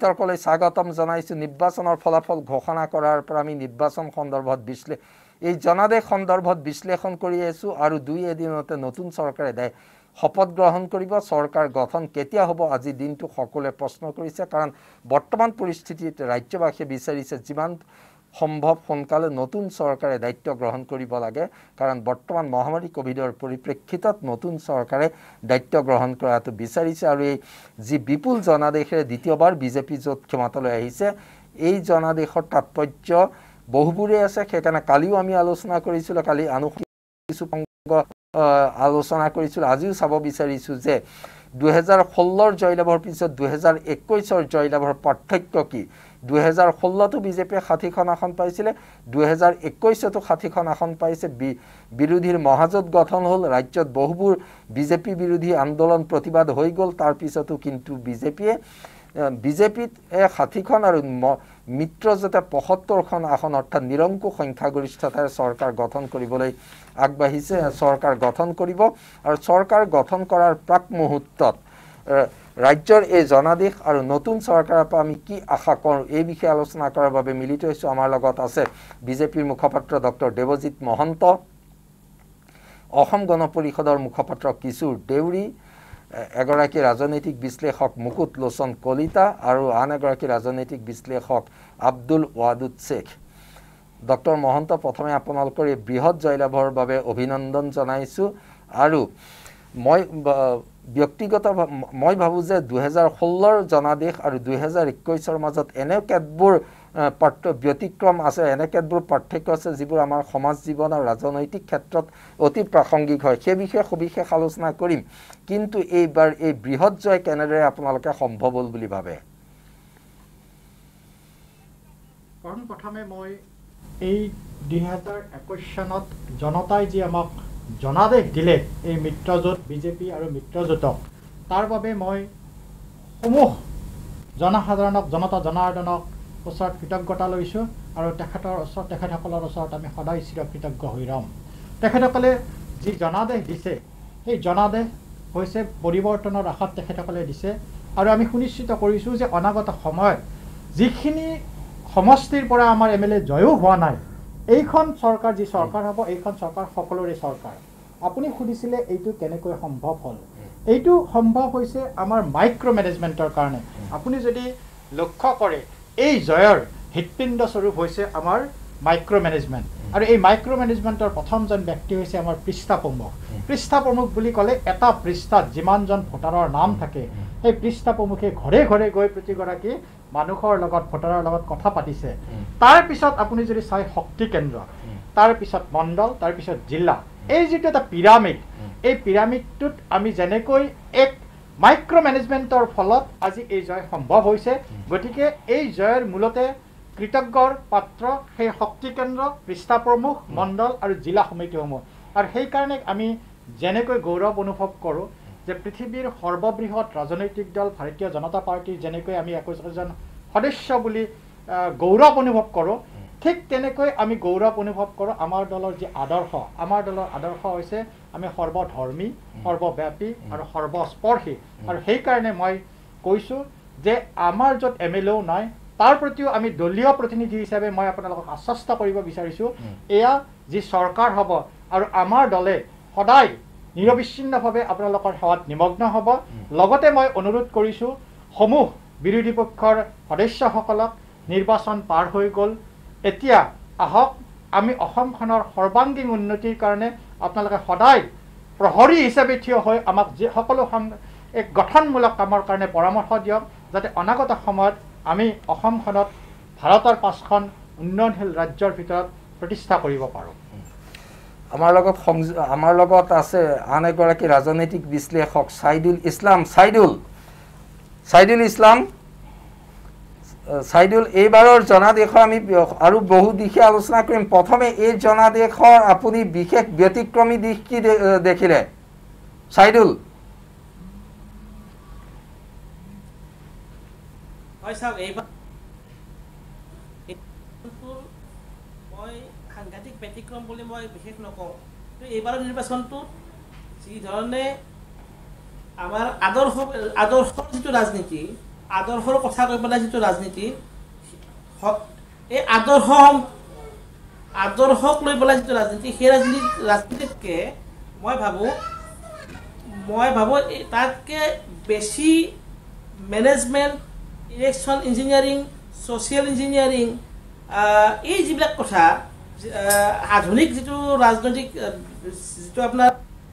বিতৰ্কলৈ স্বাগতম জনাইছোঁ। নিৰ্বাচনৰ ফলাফল ঘোষণা কৰাৰ পৰা আমি নিৰ্বাচন সন্দৰ্ভত এই জনাদেশ সন্দৰ্ভত বিশ্লেষণ কৰি আছোঁ আৰু 2 এদিনতে নতুন চৰকাৰে শপত গ্ৰহণ কৰিব। চৰকাৰ গঠন কেতিয়া হ'ব আজি দিনটো সকলোৱে প্ৰশ্ন কৰিছে, কাৰণ বৰ্তমান পৰিস্থিতিত ৰাজ্যবাসীয়ে বিচাৰিছে যিমান সম্ভৱ সোনকালে নতুন চৰকাৰে দায়িত্ব গ্ৰহণ কৰিব লাগে, কাৰণ বৰ্তমান মহামাৰী কোভিডৰ পৰিপ্ৰেক্ষিতত নতুন চৰকাৰে দায়িত্ব গ্ৰহণ কৰাটো বিচাৰিছে। আৰু এই যি বিপুল জনাদেশেৰে দ্বিতীয়বাৰ বিজেপি য'ত ক্ষমতালৈ আহিছে, এই জনাদেশৰ তাৎপৰ্য বহুবোৰে আছে। সেইকাৰণে কালিও আমি আলোচনা কৰিছিলোঁ, কালি কিছু আলোচনা কৰিছিলোঁ। আজিও চাব বিচাৰিছোঁ যে 2016 জয়লাভৰ পিছত 2021 জয়লাভৰ পাৰ্থক্য কি। 2016তো বিজেপিয়ে 60খন আসন পাইছিলে, 2021তো 60খন আসন পাইছে। বিৰোধীৰ মহাজোঁট গঠন হ'ল, ৰাজ্যত বহুবোৰ বিজেপি বিৰোধী আন্দোলন প্ৰতিবাদ হৈ গ'ল। তাৰ পিছতো কিন্তু বিজেপিত 60খন আৰু মিত্ৰজোঁটে 75খন আসন অৰ্থাৎ নিৰংকুশ সংখ্যাগৰিষ্ঠতাৰে চৰকাৰ গঠন কৰিবলৈ আগবাঢ়িছে। চৰকাৰ গঠন কৰিব আৰু চৰকাৰ গঠন কৰাৰ প্ৰাক মুহূৰ্তত ৰাজ্যৰ এই জনাদেশ আৰু নতুন চৰকাৰৰ পৰা আমি কি আশা কৰোঁ, এই বিষয়ে আলোচনা কৰাৰ বাবে মিলিত হৈছোঁ। আমাৰ লগত আছে বিজেপিৰ মুখপাত্ৰ ডক্টৰ দেৱজিৎ মহন্ত, অসম গণ পৰিষদৰ মুখপাত্ৰ কিশোৰ দেউৰী, এগৰাকী ৰাজনৈতিক বিশ্লেষক মুকুট লোচন কলিতা আৰু আন এগৰাকী ৰাজনৈতিক বিশ্লেষক আব্দুল ৱাদুদ শ্বেখ। ডক্টৰ মহন্ত, প্ৰথমে আপোনালোকৰ এই বৃহৎ জয়লাভৰ বাবে অভিনন্দন জনাইছোঁ। আৰু মই ভাবোঁ যে 2016 জনাদেশ আৰু 2021 মাজত এনে কেতবোৰ ব্যতিক্ৰম আছে, এনে কেতবোৰ পাৰ্থক্য আছে যিবোৰ আমাৰ সমাজ জীৱন আৰু ৰাজনৈতিক ক্ষেত্ৰত অতি প্ৰাসংগিক হয়। সেই বিষয়ে সবিশেষ আলোচনা কৰিম, কিন্তু এইবাৰ এই বৃহৎ জয় কেনেদৰে আপোনালোকে সম্ভৱ হ'ল বুলি ভাবে? প্ৰথমে মই এই 2021 চনত জনতাই যি আমাক জনাদেশ দিলে এই মিত্ৰজোঁট বিজেপি আৰু মিত্ৰজোঁটক, তাৰ বাবে মই সমূহ জনসাধাৰণক জনাৰ্দনক ওচৰত কৃতজ্ঞতা লৈছোঁ আৰু তেখেতসকলৰ ওচৰত আমি সদায় চিৰকৃতজ্ঞ হৈ ৰ'ম। তেখেতসকলে যি জনাদেশ দিছে সেই জনাদেশ হৈছে পৰিৱৰ্তনৰ আশাত তেখেতসকলে দিছে, আৰু আমি সুনিশ্চিত কৰিছোঁ যে অনাগত সময়ত যিখিনি সমষ্টিৰ পৰা আমাৰ MLA জয়ো হোৱা নাই, এইখন চৰকাৰ যি চৰকাৰ হ'ব, এইখন চৰকাৰ সকলোৰে চৰকাৰ। আপুনি সুধিছিলে এইটো কেনেকৈ সম্ভৱ হ'ল। এইটো সম্ভৱ হৈছে আমাৰ মাইক্ৰ' মেনেজমেণ্টৰ কাৰণে। আপুনি যদি লক্ষ্য কৰে, এই জয়ৰ হৃৎপিণ্ড স্বৰূপ হৈছে আমাৰ মাইক্ৰ' মেনেজমেণ্ট, আৰু এই মাইক্ৰ' মেনেজমেণ্টৰ প্ৰথমজন ব্যক্তি হৈছে আমাৰ পৃষ্ঠা প্ৰমুখ। পৃষ্ঠা প্ৰমুখ বুলি ক'লে এটা পৃষ্ঠাত যিমানজন ভোটাৰৰ নাম থাকে, সেই পৃষ্ঠা প্ৰমুখে ঘৰে ঘৰে গৈ প্ৰতিগৰাকী মানুহৰ লগত ভোটাৰৰ লগত কথা পাতিছে। তাৰপিছত আপুনি যদি চাই শক্তি কেন্দ্ৰ, তাৰপিছত মণ্ডল, তাৰপিছত জিলা, এই যিটো এটা পিৰামিড, এই পিৰামিডটোত আমি যেনেকৈ এক মাইক্ৰ' মেনেজমেণ্টৰ ফলত আজি এই জয় সম্ভৱ হৈছে। গতিকে এই জয়ৰ মূলতে কৃতজ্ঞৰ পাত্ৰ সেই শক্তি কেন্দ্ৰ, পৃষ্ঠা প্ৰমুখ, মণ্ডল আৰু জিলা সমিতিসমূহ। আৰু সেইকাৰণে আমি যেনেকৈ গৌৰৱ অনুভৱ কৰোঁ যে পৃথিৱীৰ সৰ্ববৃহৎ ৰাজনৈতিক দল ভাৰতীয় জনতা পাৰ্টীৰ যেনেকৈ আমি 21জন সদস্য বুলি গৌৰৱ অনুভৱ কৰোঁ, ঠিক তেনেকৈ আমি গৌৰৱ অনুভৱ কৰোঁ আমাৰ দলৰ যি আদৰ্শ। আমাৰ দলৰ আদৰ্শ হৈছে আমি সৰ্বধৰ্মী, সৰ্বব্যাপী আৰু সৰ্বস্পৰ্শী। আৰু সেইকাৰণে মই কৈছোঁ যে আমাৰ য'ত MLA নাই, তাৰ প্ৰতিও আমি দলীয় প্ৰতিনিধি হিচাপে মই আপোনালোকক আশ্বস্ত কৰিব বিচাৰিছোঁ, এয়া যি চৰকাৰ হ'ব আৰু আমাৰ দলে সদায় নিৰবিচ্ছিন্নভাৱে আপোনালোকৰ সেৱাত নিমগ্ন হ'ব। লগতে মই অনুৰোধ কৰিছোঁ সমূহ বিৰোধী পক্ষৰ সদস্যসকলক, নিৰ্বাচন পাৰ হৈ গ'ল, এতিয়া আহক আমি অসমখনৰ সৰ্বাংগীন উন্নতিৰ কাৰণে আপোনালোকে সদায় প্ৰহৰী হিচাপে থিয় হৈ আমাক যি সকলো এক গঠনমূলক কামৰ কাৰণে পৰামৰ্শ দিয়ক, যাতে অনাগত সময়ত আমি অসমখনত ভাৰতৰ 5খন উন্নয়নশীল ৰাজ্যৰ ভিতৰত প্ৰতিষ্ঠা কৰিব পাৰোঁ। আমাৰ লগত আছে আন এগৰাকী ৰাজনৈতিক বিশ্লেষক ছাইদুল ইছলাম। ছাইদুল, এইবাৰৰ জনাদেশৰ আমি আৰু বহু দিশে আলোচনা কৰিম। প্ৰথমে এই জনাদেশৰ আপুনি বিশেষ ব্যতিক্ৰমী দিশ কি দেখিলে ছাইদুল? হয় চাওক, এইবাৰ মই সাংঘাতিক ব্যতিক্ৰম বুলি মই বিশেষ নকওঁ। এইবাৰৰ নিৰ্বাচনটোত যিধৰণে আমাৰ আদৰ্শৰ যিটো ৰাজনীতি, আদৰ্শৰ কথা কৈ পেলাই যিটো ৰাজনীতি এই আদৰ্শক লৈ পেলাই যিটো ৰাজনীতি সেই ৰাজনীতিতকৈ মই ভাবোঁ তাতকৈ বেছি management election engineering social engineering এই যিবিলাক কথা আধুনিক যিটো ৰাজনৈতিক যিটো আপোনাৰ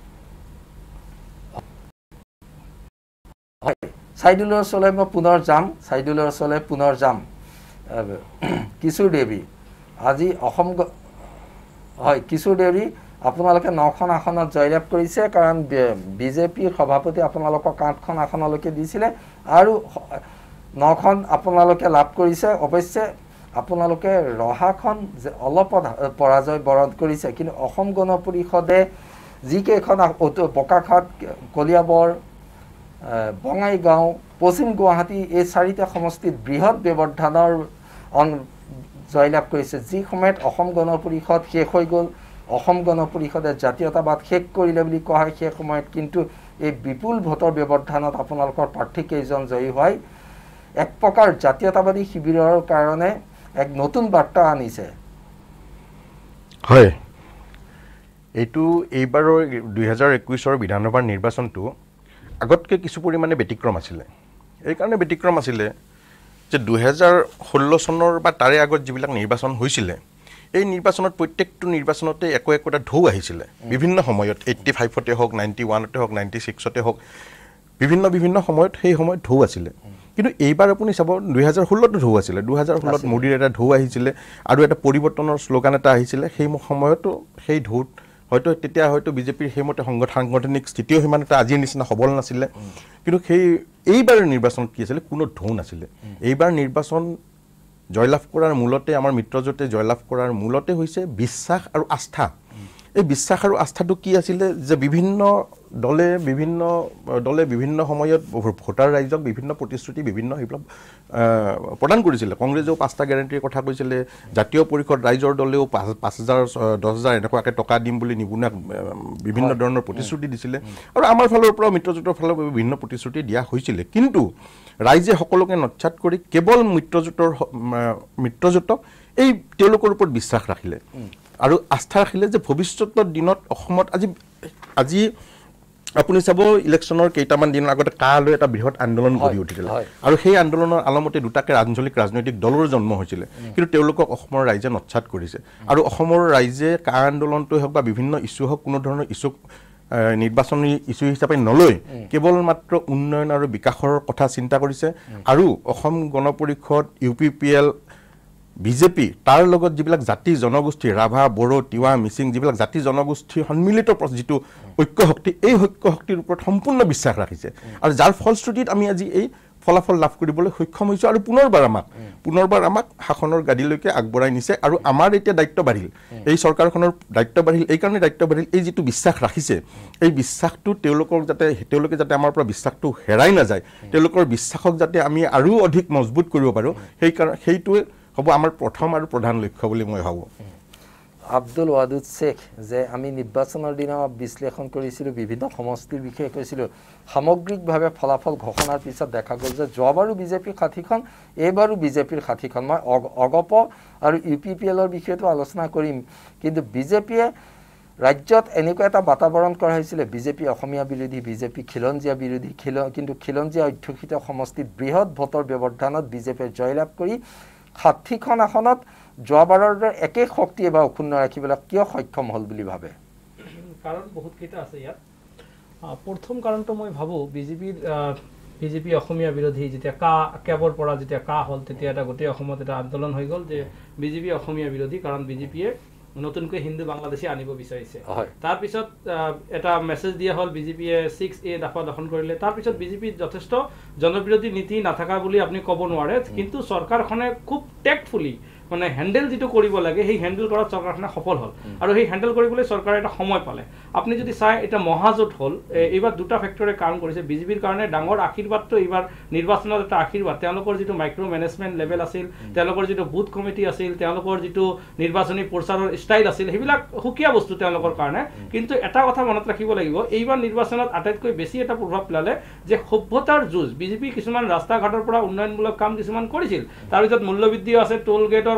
চাইদুলৰ ওচৰলৈ মই পুনৰ যাম কিশোৰ দেৱী আজি অসম হয় কিশোৰ দেৱী আপোনালোকে 9খন আসনত জয়লাভ কৰিছে কাৰণ বিজেপিৰ সভাপতি আপোনালোকক 8খন আসনলৈকে দিছিলে আৰু 9খন আপোনালোকে লাভ কৰিছে অৱশ্যে আপোনালোকে ৰহাখন অলপ পৰাজয় বৰণ কৰিছে কিন্তু অসম গণ পৰিষদে যিকেইখন বোকাখাট কলিয়াবৰ বঙাইগাঁও পশ্চিম গুৱাহাটী এই 4টা সমষ্টিত বৃহৎ ব্যৱধানৰ জয়লাভ কৰিছে যি সময়ত অসম গণ পৰিষদ শেষ হৈ গ'ল অসম গণ পৰিষদে জাতীয়তাবাদ শেষ কৰিলে বুলি কোৱা হয় সেই সময়ত কিন্তু এই বিপুল ভোটৰ ব্যৱধানত আপোনালোকৰ প্ৰাৰ্থী কেইজন জয়ী হয় এক প্ৰকাৰ জাতীয়তাবাদী শিবিৰৰ কাৰণে এক নতুন বাৰ্তা আনিছে হয় এইটো এইবাৰৰ 2021 বিধানসভাৰ নিৰ্বাচনটো আগতকৈ কিছু পৰিমাণে ব্যতিক্ৰম আছিলে এই কাৰণে ব্যতিক্ৰম আছিলে যে 2016 চনৰ বা তাৰে আগত যিবিলাক নিৰ্বাচন হৈছিলে এই নিৰ্বাচনত প্ৰত্যেকটো নিৰ্বাচনতে একোটা ঢৌ আহিছিলে বিভিন্ন সময়ত 85তে হওক 91তে হওক 96তে হওক বিভিন্ন সময়ত সেই সময়ত ঢৌ আছিলে কিন্তু এইবাৰ আপুনি চাব 2016ত ঢৌ আছিলে 2016ত মোদীৰ এটা ঢৌ আহিছিলে আৰু এটা পৰিৱৰ্তনৰ শ্লোগান এটা আহিছিলে সেই সময়তো সেই ঢৌত হয়তো তেতিয়া হয়তো বিজেপিৰ সেইমতে সাংগঠনিক স্থিতিও সিমান এটা আজিৰ নিচিনা সবল নাছিলে কিন্তু এইবাৰৰ নিৰ্বাচনত কি আছিলে কোনো ঢৌ নাছিলে এইবাৰ নিৰ্বাচন জয়লাভ কৰাৰ মূলতে আমাৰ মিত্ৰজোঁটে জয়লাভ কৰাৰ মূলতে হৈছে বিশ্বাস আৰু আস্থা এই বিশ্বাস আৰু আস্থাটো কি আছিলে যে বিভিন্ন দলে বিভিন্ন সময়ত ভোটাৰ ৰাইজক বিভিন্ন প্ৰতিশ্ৰুতি বিভিন্ন সেইবিলাক প্ৰদান কৰিছিলে কংগ্ৰেছেও 5টা গ্যাৰাণ্টিৰ কথা কৈছিলে জাতীয় পৰিষদ ৰাইজৰ দলেও 5,000 10,000 এনেকুৱাকৈ টকা দিম বুলি নিবনুৱাক বিভিন্ন ধৰণৰ প্ৰতিশ্ৰুতি দিছিলে আৰু আমাৰ ফালৰ পৰা মিত্ৰজোঁটৰ ফালৰ পৰা বিভিন্ন প্ৰতিশ্ৰুতি দিয়া হৈছিলে কিন্তু ৰাইজে সকলোকে নৎসাত কৰি কেৱল মিত্ৰজোঁটক এই তেওঁলোকৰ ওপৰত বিশ্বাস ৰাখিলে আৰু আস্থা ৰাখিলে যে ভৱিষ্যতৰ দিনত অসমত আজি আপুনি চাব ইলেকশ্যনৰ কেইটামান দিনৰ আগতে কালৈ এটা বৃহৎ আন্দোলন গঢ়ি উঠিছিলে আৰু সেই আন্দোলনৰ আলমতে দুটাকে আঞ্চলিক ৰাজনৈতিক দলৰ জন্ম হৈছিলে কিন্তু তেওঁলোকক অসমৰ ৰাইজে নৎসাত কৰিছে আৰু অসমৰ ৰাইজে কা আন্দোলনটোৱে হওক বা বিভিন্ন ইছ্যু হওক কোনো ধৰণৰ ইছ্যু নিৰ্বাচনী ইছ্যু হিচাপে নলৈ কেৱল মাত্ৰ উন্নয়ন আৰু বিকাশৰ কথা চিন্তা কৰিছে আৰু অসম গণ পৰিষদ UPPL বিজেপি তাৰ লগত যিবিলাক জাতি জনগোষ্ঠী ৰাভা বড়ো তিৱা মিচিং যিবিলাক জাতি জনগোষ্ঠীৰ সন্মিলিত যিটো ঐক্য শক্তি এই ঐক্য শক্তিৰ ওপৰত সম্পূৰ্ণ বিশ্বাস ৰাখিছে আৰু যাৰ ফলশ্ৰুতিত আমি আজি এই ফলাফল লাভ কৰিবলৈ সক্ষম হৈছো আৰু পুনৰবাৰ আমাক শাসনৰ গাদীলৈকে আগবঢ়াই নিছে আৰু আমাৰ এতিয়া দায়িত্ব বাঢ়িল এই চৰকাৰখনৰ দায়িত্ব বাঢ়িল এই কাৰণে দায়িত্ব বাঢ়িল এই যিটো বিশ্বাস ৰাখিছে এই বিশ্বাসটো তেওঁলোকে যাতে আমাৰ পৰা বিশ্বাসটো হেৰাই নাযায় তেওঁলোকৰ বিশ্বাসক যাতে আমি আৰু অধিক মজবুত কৰিব পাৰোঁ সেইটোৱে হ'ব আমাৰ প্ৰথম আৰু প্ৰধান লক্ষ্য বুলি মই ভাবোঁ আব্দুল ৱাদুদ শেখ যে আমি নিৰ্বাচনৰ দিনা বিশ্লেষণ কৰিছিলোঁ বিভিন্ন সমষ্টিৰ বিষয়ে কৈছিলোঁ সামগ্ৰিকভাৱে ফলাফল ঘোষণাৰ পিছত দেখা গ'ল যে যোৱাবাৰো বিজেপিৰ 60খন এইবাৰো বিজেপিৰ 60খন মই অগপ আৰু UPPLৰ বিষয়েতো আলোচনা কৰিম কিন্তু বিজেপিয়ে ৰাজ্যত এনেকুৱা এটা বাতাবৰণ কৰা হৈছিলে বিজেপি অসমীয়া বিৰোধী বিজেপি খিলঞ্জীয়া বিৰোধী কিন্তু খিলঞ্জীয়া অধ্যুষিত সমষ্টিত বৃহৎ ভোটৰ ব্যৱধানত বিজেপিয়ে জয়লাভ কৰি 60খন আসনত যোৱাবাৰৰ একে শক্তি এবাৰ অক্ষুণ্ণ ৰাখিবলৈ কিয় সক্ষম হ'ল বুলি ভাবে কাৰণ বহুত কেইটা আছে ইয়াত প্ৰথম কাৰণটো মই ভাবোঁ বিজেপি অসমীয়া বিৰোধী যেতিয়া কেবৰ পৰা যেতিয়া হ'ল তেতিয়া এটা গোটেই অসমত এটা আন্দোলন হৈ গ'ল যে বিজেপি অসমীয়া বিৰোধী কাৰণ বিজেপিয়ে নতুনকৈ হিন্দু বাংলাদেশী আনিব বিচাৰিছে তাৰপিছত এটা মেছেজ দিয়া হ'ল বিজেপিয়ে 6A দফা দখল কৰিলে তাৰপিছত বিজেপিত যথেষ্ট জনবিৰোধী নীতি নাথাকা বুলি আপুনি ক'ব নোৱাৰে কিন্তু চৰকাৰখনে খুব টেক্টফুলি মানে হেণ্ডেল যিটো কৰিব লাগে সেই হেণ্ডেল কৰাত চৰকাৰখনে সফল হ'ল আৰু সেই হেণ্ডেল কৰিবলৈ চৰকাৰে এটা সময় পালে আপুনি যদি চাই এটা মহাজোঁট হ'ল এইবাৰ দুটা ফেক্টৰে কাম কৰিছে বিজেপিৰ কাৰণে ডাঙৰ আশীৰ্বাদটো এইবাৰ নিৰ্বাচনত এটা আশীৰ্বাদ তেওঁলোকৰ যিটো মাইক্ৰ' মেনেজমেণ্ট লেভেল আছিল তেওঁলোকৰ যিটো বুথ কমিটি আছিল তেওঁলোকৰ যিটো নিৰ্বাচনী প্ৰচাৰৰ ষ্টাইল আছিল সেইবিলাক সুকীয়া বস্তু তেওঁলোকৰ কাৰণে কিন্তু এটা কথা মনত ৰাখিব লাগিব এইবাৰ নিৰ্বাচনত আটাইতকৈ বেছি এটা প্ৰভাৱ পেলালে যে সভ্যতাৰ যুঁজ বিজেপি কিছুমান ৰাস্তা ঘাটৰ পৰা উন্নয়নমূলক কাম কিছুমান কৰিছিল তাৰ ভিতৰত মূল্যবৃদ্ধিও আছে টোল গেটৰ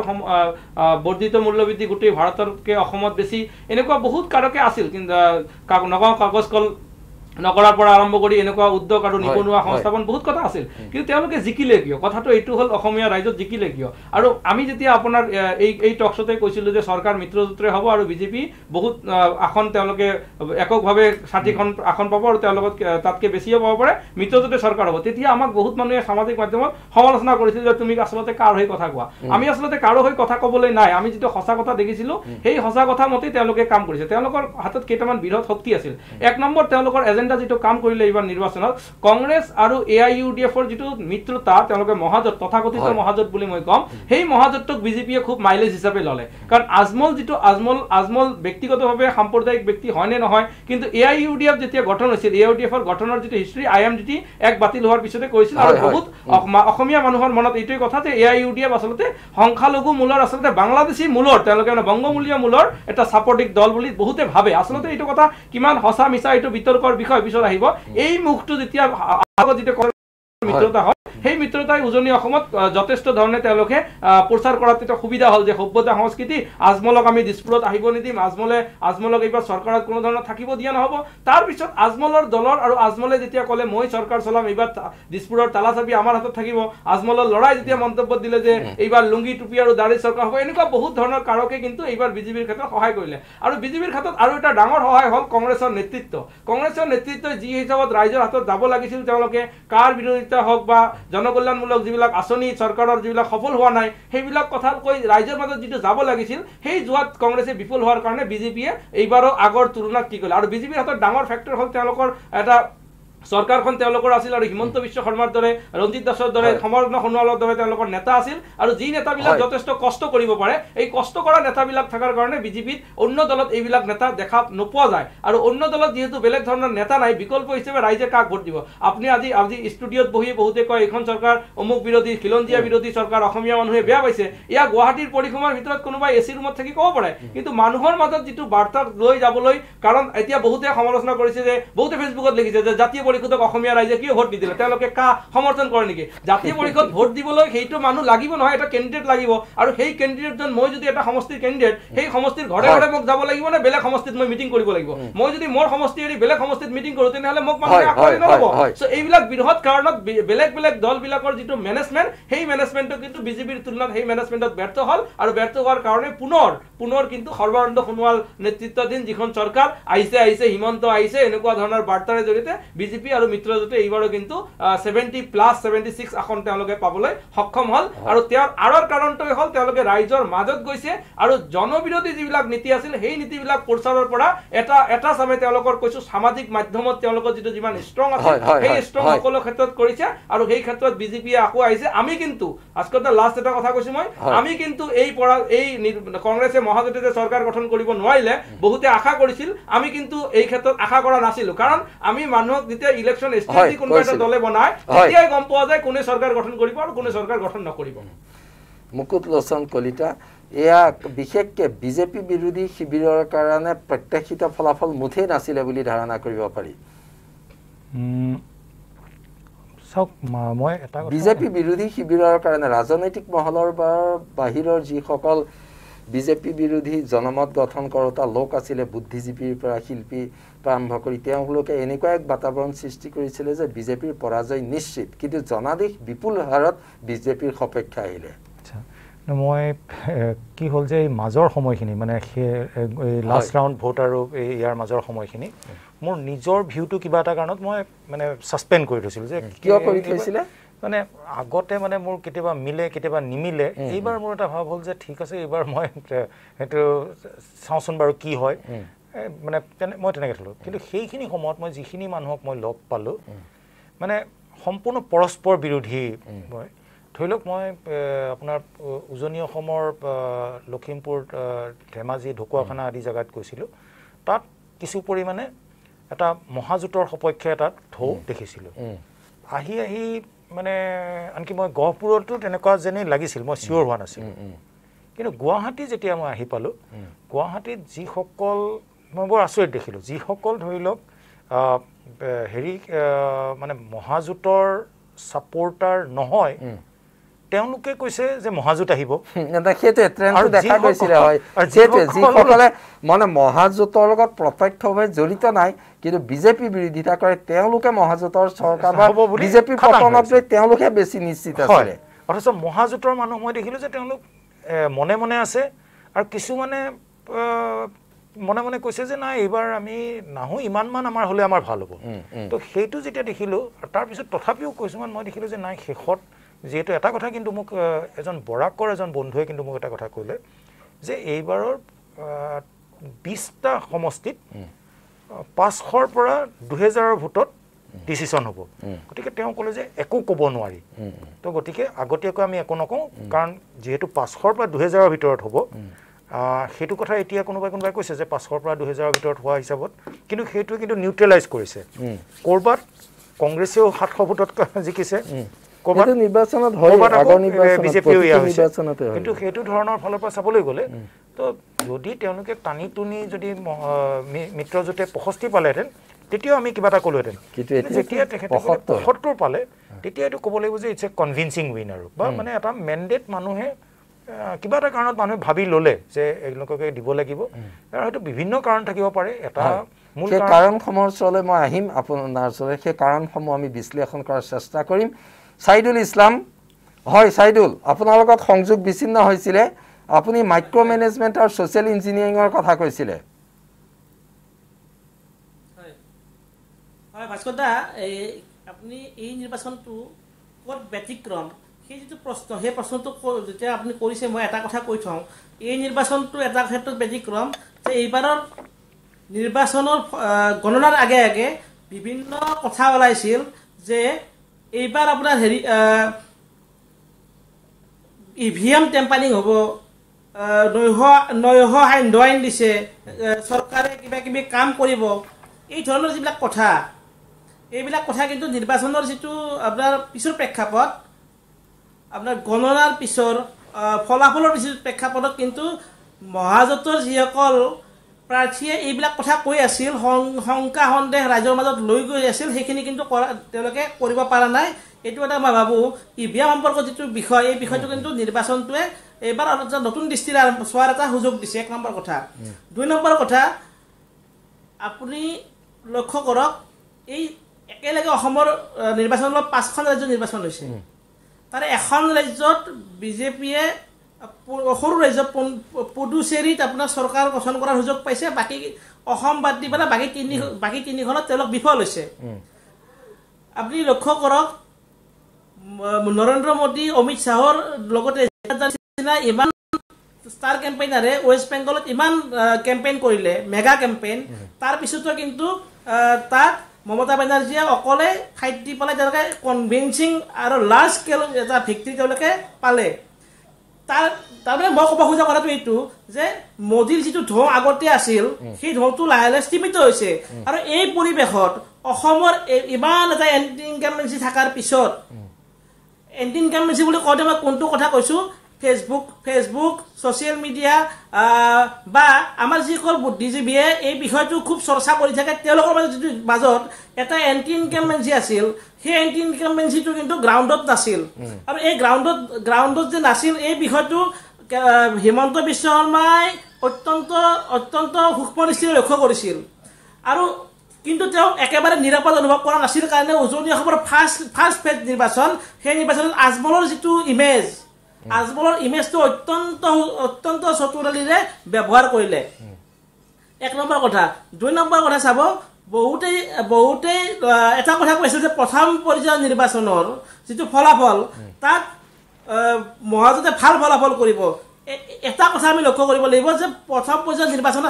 বৰ্ধিত মূল্যবৃদ্ধি গোটেই ভাৰততকৈ অসমত বেছি এনেকুৱা বহুত কাৰকে আছিল কিন্তু নগাঁও কাগজ কল নকৰাৰ পৰা আৰম্ভ কৰি এনেকুৱা উদ্যোগ আৰু নিবনুৱা সংস্থাপন বহুত কথা আছিল কিন্তু তেওঁলোকে জিকিলে কিয় কথাটো এইটো হ'ল অসমীয়া ৰাইজত জিকিলে কিয় আৰু আমি যেতিয়া আপোনাৰ এই টকশ্ব'তে কৈছিলোঁ যে চৰকাৰ মিত্ৰজোঁটৰে হ'ব আৰু বিজেপি বহুত আসন তেওঁলোকে এককভাৱে 60খন আসন পাব আৰু তেওঁলোকক তাতকৈ বেছিও পাব পাৰে মিত্ৰজোঁটে চৰকাৰ হ'ব তেতিয়া আমাক বহুত মানুহে সামাজিক মাধ্যমত সমালোচনা কৰিছিল যে তুমি আচলতে কাৰ হৈ কথা কোৱা আমি আচলতে কাৰো হৈ কথা ক'বলৈ নাই আমি যিটো সঁচা কথা দেখিছিলোঁ সেই সঁচা কথা মতেই তেওঁলোকে কাম কৰিছে তেওঁলোকৰ হাতত কেইটামান বৃহৎ শক্তি আছিল এক নম্বৰ তেওঁলোকৰ এজেণ্ডা যেটো কাম কৰিলে এইবাৰ নিৰ্বাচনত কংগ্ৰেছ আৰু AIUDFৰ যেটো মিত্ৰতা তেওঁলোকে মহাজোঁট তথাকথিত মহাজোঁট বুলি মই কম সেই মহাজোঁটক বিজেপিয়ে খুব মাইলেজ হিচাপে ললে কাৰণ আজমল যেটো আজমল ব্যক্তিগতভাৱে সাম্প্ৰদায়িক ব্যক্তি হয়নে নহয় কিন্তু AIUDF যেতিয়া গঠন হৈছিল AIUDFৰ গঠনৰ যেটো হিষ্ট্ৰী IMDT এক বাতিল হোৱাৰ পিছতে কৈছিল আৰু বহুত অসমীয়া মানুহৰ মনত এইটোই কথা যে AIUDF আচলতে সংখ্যালঘু মূলৰ আচলতে বাংলাদেশী মূলৰ তেওঁলোকে মানে বংগমূলীয় মূলৰ এটা সাপোৰ্টিং দল বুলি বহুতে ভাবে আচলতে এইটো কথা কিমান হসা মিছা এইটো বিতৰ্কৰ বিষয় পিছত আহিব এই মুখটো যেতিয়া আগত যেটো মিত্ৰতা হয় সেই মিত্ৰতাই উজনি অসমত যথেষ্ট ধৰণে তেওঁলোকে প্ৰচাৰ কৰাত এটা সুবিধা হ'ল যে সভ্যতা সংস্কৃতি আজমলক আমি দিছপুৰত আহিব নিদিম আজমলক এইবাৰ চৰকাৰত কোনো ধৰণৰ থাকিব দিয়া নহ'ব তাৰ পিছত আজমলৰ দলৰ আৰু আজমলে যেতিয়া ক'লে মই চৰকাৰ চলাম এইবাৰ দিছপুৰৰ তালাচাবি আমাৰ হাতত থাকিব আজমলৰ লৰাই যেতিয়া মন্তব্য দিলে যে এইবাৰ লুংগি টুপি আৰু দাড়ি চৰকাৰ হ'ব এনেকুৱা বহুত ধৰণৰ কাৰকে কিন্তু এইবাৰ বিজেপিৰ ক্ষেত্ৰত সহায় কৰিলে আৰু বিজেপিৰ ক্ষেত্ৰত আৰু এটা ডাঙৰ সহায় হ'ল কংগ্ৰেছৰ নেতৃত্বই যি হিচাপত ৰাইজৰ হাতত যাব লাগিছিল তেওঁলোকে কাৰ বিৰোধিতা হওক বা জনকল্যাণমূলক যিবিলাক আঁচনি চৰকাৰৰ যিবিলাক সফল হোৱা নাই সেইবিলাক কথা কৈ ৰাইজৰ মাজত যিটো যাব লাগিছিল সেই যোৱাত কংগ্ৰেছে বিফল হোৱাৰ কাৰণে বিজেপিয়ে এইবাৰো আগৰ তুলনাত কি কৰিলে আৰু বিজেপিৰ হাতত ডাঙৰ ফেক্টৰ হ'ল তেওঁলোকৰ এটা চৰকাৰখন তেওঁলোকৰ আছিল আৰু হিমন্ত বিশ্ব শৰ্মাৰ দৰে ৰঞ্জিত দাসৰ দৰে সমালোচনা সোণোৱালৰ দৰে তেওঁলোকৰ নেতা আছিল আৰু যি নেতাবিলাক যথেষ্ট কষ্ট কৰিব পাৰে এই কষ্ট কৰা নেতাবিলাক থকাৰ কাৰণে বিজেপিত অন্য দলত এইবিলাক নেতা দেখা নোপোৱা যায় আৰু অন্য দলত যিহেতু বেলেগ ধৰণৰ নেতা নাই বিকল্প হিচাপে ৰাইজে কাক ভোট দিব আপুনি আজি ষ্টুডিঅ'ত বহি বহুতে কয় এইখন চৰকাৰ অমুক বিৰোধী খিলঞ্জীয়া বিৰোধী চৰকাৰ অসমীয়া মানুহে বেয়া পাইছে ইয়াক গুৱাহাটীৰ পৰিসীমাৰ ভিতৰত কোনোবাই এচি ৰুমত থাকি ক'ব পাৰে কিন্তু মানুহৰ মাজত যিটো বাৰ্তা লৈ যাবলৈ কাৰণ এতিয়া বহুতে সমালোচনা কৰিছে যে বহুতে ফেচবুকত লিখিছে যে জাতীয় পৰিষদক অসমীয়া ৰাইজে কিয় ভোট নিদিলে তেওঁলোকে কা সমৰ্থন কৰে নেকি জাতীয় পৰিষদ ভোট দিবলৈ সেইটো মানুহ লাগিব নহয় এটা কেণ্ডিডেট লাগিব আৰু সেই কেণ্ডিডেটজন মই যদি এটা সমষ্টিৰ কেণ্ডিডেট সেই সমষ্টিৰ ঘৰে ঘৰে মোক যাব লাগিব নে বেলেগ সমষ্টিত মই মিটিং কৰিব লাগিব মই যদি মোৰ সমষ্টি এৰি বেলেগ সমষ্টিত মিটিং কৰোঁ তেনেহ'লে মোক মানুহে আকৰি নল'ব চ' এইবিলাক বৃহৎ কাৰণত বেলেগ দলবিলাকৰ যিটো মেনেজমেণ্ট সেই মেনেজমেণ্টটো কিন্তু বিজেপিৰ তুলনাত সেই মেনেজমেণ্টত ব্যৰ্থ হ'ল আৰু ব্যৰ্থ হোৱাৰ কাৰণে পুনৰ কিন্তু সৰ্বানন্দ সোণোৱাল নেতৃত্বাধীন যিখন চৰকাৰ আহিছে হিমন্ত আহিছে এনেকুৱা ধৰণৰ বাৰ্তাৰে জৰিয়তে বিজেপি আৰু মিত্ৰজোঁটে এইবাৰো কিন্তু 70+76 আসন তেওঁলোকে পাবলৈ সক্ষম হ'ল আৰু তেওঁৰ আঁৰৰ কাৰণটোৱে হ'ল তেওঁলোকে ৰাইজৰ মাজত গৈছে আৰু জনবিৰোধী যিবিলাক নীতি আছিল সেই নীতিবিলাক প্ৰচাৰৰ পৰা এটা চামে তেওঁলোকৰ কৈছো সামাজিক মাধ্যমত তেওঁলোকৰ যিটো যিমান ষ্ট্ৰং আছে সেই ষ্ট্ৰং সকলো ক্ষেত্ৰত কৰিছে আৰু সেই ক্ষেত্ৰত বিজেপিয়ে আকৌ আহিছে আমি কিন্তু আজকতে লাষ্ট এটা কথা কৈছো মই আমি কিন্তু এই কংগ্ৰেছে মহাজোঁটে যে চৰকাৰ গঠন কৰিব নোৱাৰিলে বহুতে আশা কৰিছিল আমি কিন্তু এই ক্ষেত্ৰত আশা কৰা নাছিলো কাৰণ আমি মানুহক যেতিয়া ইলেকশ্যন ষ্ট্ৰেটেজি কোনোবা এটা দলে বনায় তেতিয়াই গম পোৱা যায় কোনে চৰকাৰ গঠন কৰিব আৰু কোনে চৰকাৰ গঠন নকৰিব মুকুট লোচন কলিতা এয়া বিশেষকৈ বিজেপি বিৰোধী শিবিৰৰ কাৰণে প্ৰত্যাশিত ফলাফল মুঠেই নাছিলে বুলি ধাৰণা কৰিব পাৰি বিজেপি বিৰোধী শিবিৰৰ কাৰণে ৰাজনৈতিক মহলৰ বাহিৰৰ যিসকল বিজেপি বিৰোধী জনমত গঠন কৰোতা লোক আছিলে বুদ্ধিজীৱীৰ পৰা শিল্পী আৰম্ভ কৰি তেওঁলোকে এনেকুৱা এক বাতাবৰণ সৃষ্টি কৰিছিলে যে বিজেপিৰ পৰাজয় নিশ্চিত কিন্তু জনাদেশ বিপুল হাৰত বিজেপিৰ সপক্ষে আহিলে মই কি হ'ল যে এই মাজৰ সময়খিনি মানে লাষ্ট ৰাউণ্ড ভোট আৰু ইয়াৰ মাজৰ সময়খিনি মোৰ নিজৰ ভিউটো কিবা এটা কাৰণত মই মানে ছাছপেণ্ড কৰি থৈছিলোঁ যে কিয় কৰি থৈছিলে মানে আগতে মানে মোৰ কেতিয়াবা মিলে কেতিয়াবা নিমিলে এইবাৰ মোৰ এটা ভাৱ হ'ল যে ঠিক আছে এইবাৰ মই সেইটো চাওঁচোন বাৰু কি হয় মানে মই তেনেকৈ থলোঁ কিন্তু সেইখিনি সময়ত মই যিখিনি মানুহক মই লগ পালোঁ মানে সম্পূৰ্ণ পৰস্পৰ বিৰোধী মই ধৰি লওক মই আপোনাৰ উজনি অসমৰ লখিমপুৰ ধেমাজি ঢকুৱাখানা আদি জেগাত গৈছিলোঁ তাত কিছু পৰিমাণে এটা মহাজোঁটৰ সপক্ষে এটা ঢৌ দেখিছিলোঁ আহি আহি মানে আনকি মই গহপুৰতো তেনেকুৱা যেনেই লাগিছিল মই চিয়'ৰ হোৱা নাছিলোঁ কিন্তু গুৱাহাটী যেতিয়া মই আহি পালোঁ গুৱাহাটীত যিসকল মই বৰ আচৰিত দেখিলোঁ যিসকল ধৰি লওক হেৰি মানে মহাজোঁটৰ ছাপোৰ্টাৰ নহয় তেওঁলোকে কৈছে যে মহাজোঁট আহিব সেইটোৱে ট্ৰেণ্ডটো দেখা গৈছিলে হয় সেইটোৱে যিসকলে মানে মহাজোঁটৰ লগত প্ৰত্যক্ষভাৱে জড়িত নাই কিন্তু বিজেপি বিৰোধিতা কৰে তেওঁলোকে মহাজোঁটৰ চৰকাৰ বা বিজেপি পতনক লৈ তেওঁলোকে বেছি নিশ্চিত আছিলে অথচ মহাজোঁটৰ মানুহ মই দেখিলোঁ যে তেওঁলোক মনে মনে আছে আৰু কিছুমানে মনে মনে কৈছে যে নাই এইবাৰ আমি নাহোঁ ইমানমান আমাৰ হ'লে আমাৰ ভাল হ'ব তো সেইটো যেতিয়া দেখিলোঁ তাৰপিছত তথাপিও কিছুমান মই দেখিলোঁ যে নাই শেষত যিহেতু এটা কথা কিন্তু মোক এজন বৰাকৰ এজন বন্ধুৱে কিন্তু মোক এটা কথা ক'লে যে এইবাৰৰ 20টা সমষ্টিত 500ৰ পৰা 2000ৰ ভোটত ডিচিশ্যন হ'ব গতিকে তেওঁ ক'লে যে একো ক'ব নোৱাৰি তো গতিকে আগতীয়াকৈ আমি একো নকওঁ কাৰণ যিহেতু 500ৰ পৰা 2000ৰ ভিতৰত হ'ব সেইটো কথা এতিয়া কোনোবাই কৈছে যে 500ৰ পৰা 2000ৰ ভিতৰত হোৱা হিচাপত কিন্তু সেইটোৱে কিন্তু নিউট্ৰেলাইজ কৰিছে ক'ৰবাত কংগ্ৰেছেও 700 ভোটত জিকিছে নিৰ্বাচনত হয় কিন্তু সেইটো ধৰণৰ ফালৰ পৰা চাবলৈ গ'লে তো যদি তেওঁলোকে টানি টুনি যদি মিত্ৰজোঁটে 65 পালেহেঁতেন তেতিয়াও আমি কিবা এটা ক'লোহেঁতেন যেতিয়া তেখেতে 75 পালে তেতিয়া এইটো ক'ব লাগিব যে ইটছ এ কনভিনচিং উইন আৰু বা মানে এটা মেণ্ডেট মানুহে কিবা এটা কাৰণত মানুহে ভাবি ল'লে যে এওঁলোককে দিব লাগিব আৰু হয়তো বিভিন্ন কাৰণ থাকিব পাৰে এটা মূল কাৰণসমূহৰ ওচৰলৈ মই আহিম আপোনাৰ ওচৰলৈ সেই কাৰণসমূহ আমি বিশ্লেষণ কৰাৰ চেষ্টা কৰিম ছাইদুল ইছলাম হয় ছাইদুল আপোনাৰ লগত সংযোগ বিচ্ছিন্ন হৈছিলে আপুনি মাইক্ৰ' মেনেজমেণ্ট আৰু ছ'চিয়েল ইঞ্জিনিয়াৰিঙৰ কথা কৈছিলে হয় ভাস্কৰ দা আপুনি এই নিৰ্বাচনটো ক'ত ব্যতিক্ৰম সেই যিটো প্ৰশ্ন সেই প্ৰশ্নটো যেতিয়া আপুনি কৰিছে মই এটা কথা কৈ থওঁ এই নিৰ্বাচনটো এটা ক্ষেত্ৰত ব্যতিক্ৰম যে এইবাৰৰ নিৰ্বাচনৰ গণনাৰ আগে আগে বিভিন্ন কথা ওলাইছিল যে এইবাৰ আপোনাৰ হেৰি EVM টেম্পাৰিং হ'ব নৈশ আইন দিছে চৰকাৰে কিবা কিবি কাম কৰিব এই ধৰণৰ যিবিলাক কথা এইবিলাক কথা কিন্তু নিৰ্বাচনৰ যিটো আপোনাৰ পিছৰ প্ৰেক্ষাপট আপোনাৰ গণনাৰ পিছৰ ফলাফলৰ পিছৰ প্ৰেক্ষাপটত কিন্তু মহাজোঁটৰ যিসকল প্ৰাৰ্থীয়ে এইবিলাক কথা কৈ আছিল শংকা সন্দেহ ৰাইজৰ মাজত লৈ গৈ আছিল সেইখিনি কিন্তু তেওঁলোকে কৰিব পৰা নাই এইটো এটা মই ভাবোঁ EVM সম্পৰ্কত যিটো বিষয় এই বিষয়টো কিন্তু নিৰ্বাচনটোৱে এইবাৰ এটা নতুন দৃষ্টিৰে চোৱাৰ এটা সুযোগ দিছে 1 নম্বৰ কথা 2 নম্বৰ কথা আপুনি লক্ষ্য কৰক এই একেলগে অসমৰ নিৰ্বাচনত 5খন ৰাজ্যৰ নিৰ্বাচন হৈছে তাৰে এখন ৰাজ্যত বিজেপিয়ে সৰু ৰাজ্য পুডুচেৰীত আপোনাৰ চৰকাৰ গঠন কৰাৰ সুযোগ পাইছে বাকী অসম বাদ দি পেলাই বাকী তিনিখনত তেওঁলোক বিফল হৈছে আপুনি লক্ষ্য কৰক নৰেন্দ্ৰ মোদী অমিত শ্বাহৰ লগতে ইমান ষ্টাৰ কেম্পেইনাৰে ৱেষ্ট বেংগলত ইমান কেম্পেইন কৰিলে মেগা কেম্পেইন তাৰপিছতো কিন্তু তাত মমতা বেনাৰ্জীয়ে অকলে ফাইট দি পেলাই তেওঁলোকে কনভিনচিং আৰু লাৰ্জ স্কেল এটা ভিক্টৰী তেওঁলোকে পালে তাৰমানে মই ক'ব খোজা কথাটো এইটো যে মোদীৰ যিটো ঢৌ আগতে আছিল সেই ঢৌটো লাহে লাহে স্তীমিত হৈছে আৰু এই পৰিৱেশত অসমৰ ইমান এটা এণ্টি ইনকামেঞ্চি থকাৰ পিছত এণ্টি ইনকামেঞ্চি বুলি কওঁতে মই কোনটো কথা কৈছোঁ ফেচবুক ছ'চিয়েল মিডিয়া বা আমাৰ যিসকল বুদ্ধিজীৱীয়ে এই বিষয়টো খুব চৰ্চা কৰি থাকে তেওঁলোকৰ মাজত এটা এণ্টি ইনকামেঞ্চি আছিল সেই এণ্টি ইনকামেঞ্চিটো কিন্তু গ্ৰাউণ্ডত নাছিল আৰু এই গ্ৰাউণ্ডত যে নাছিল এই বিষয়টো হিমন্ত বিশ্ব শৰ্মাই অত্যন্ত সূক্ষ্ম দৃষ্টিৰে লক্ষ্য কৰিছিল আৰু কিন্তু তেওঁ একেবাৰে নিৰাপদ অনুভৱ কৰা নাছিল কাৰণে উজনি অসমৰ ফাৰ্ষ্ট ফেজ নিৰ্বাচন সেই নিৰ্বাচনত আজমলৰ যিটো আজমলৰ ইমেজটো অত্যন্ত চতুৰালিৰে ব্যৱহাৰ কৰিলে 1 নম্বৰ কথা 2 নম্বৰ কথা চাব বহুতেই এটা কথা কৈছিল যে প্ৰথম পৰ্যায়ৰ নিৰ্বাচনৰ যিটো ফলাফল তাত মহাজোঁটে ভাল ফলাফল কৰিব এটা কথা আমি লক্ষ্য কৰিব লাগিব যে প্ৰথম পৰ্যায়ৰ নিৰ্বাচনত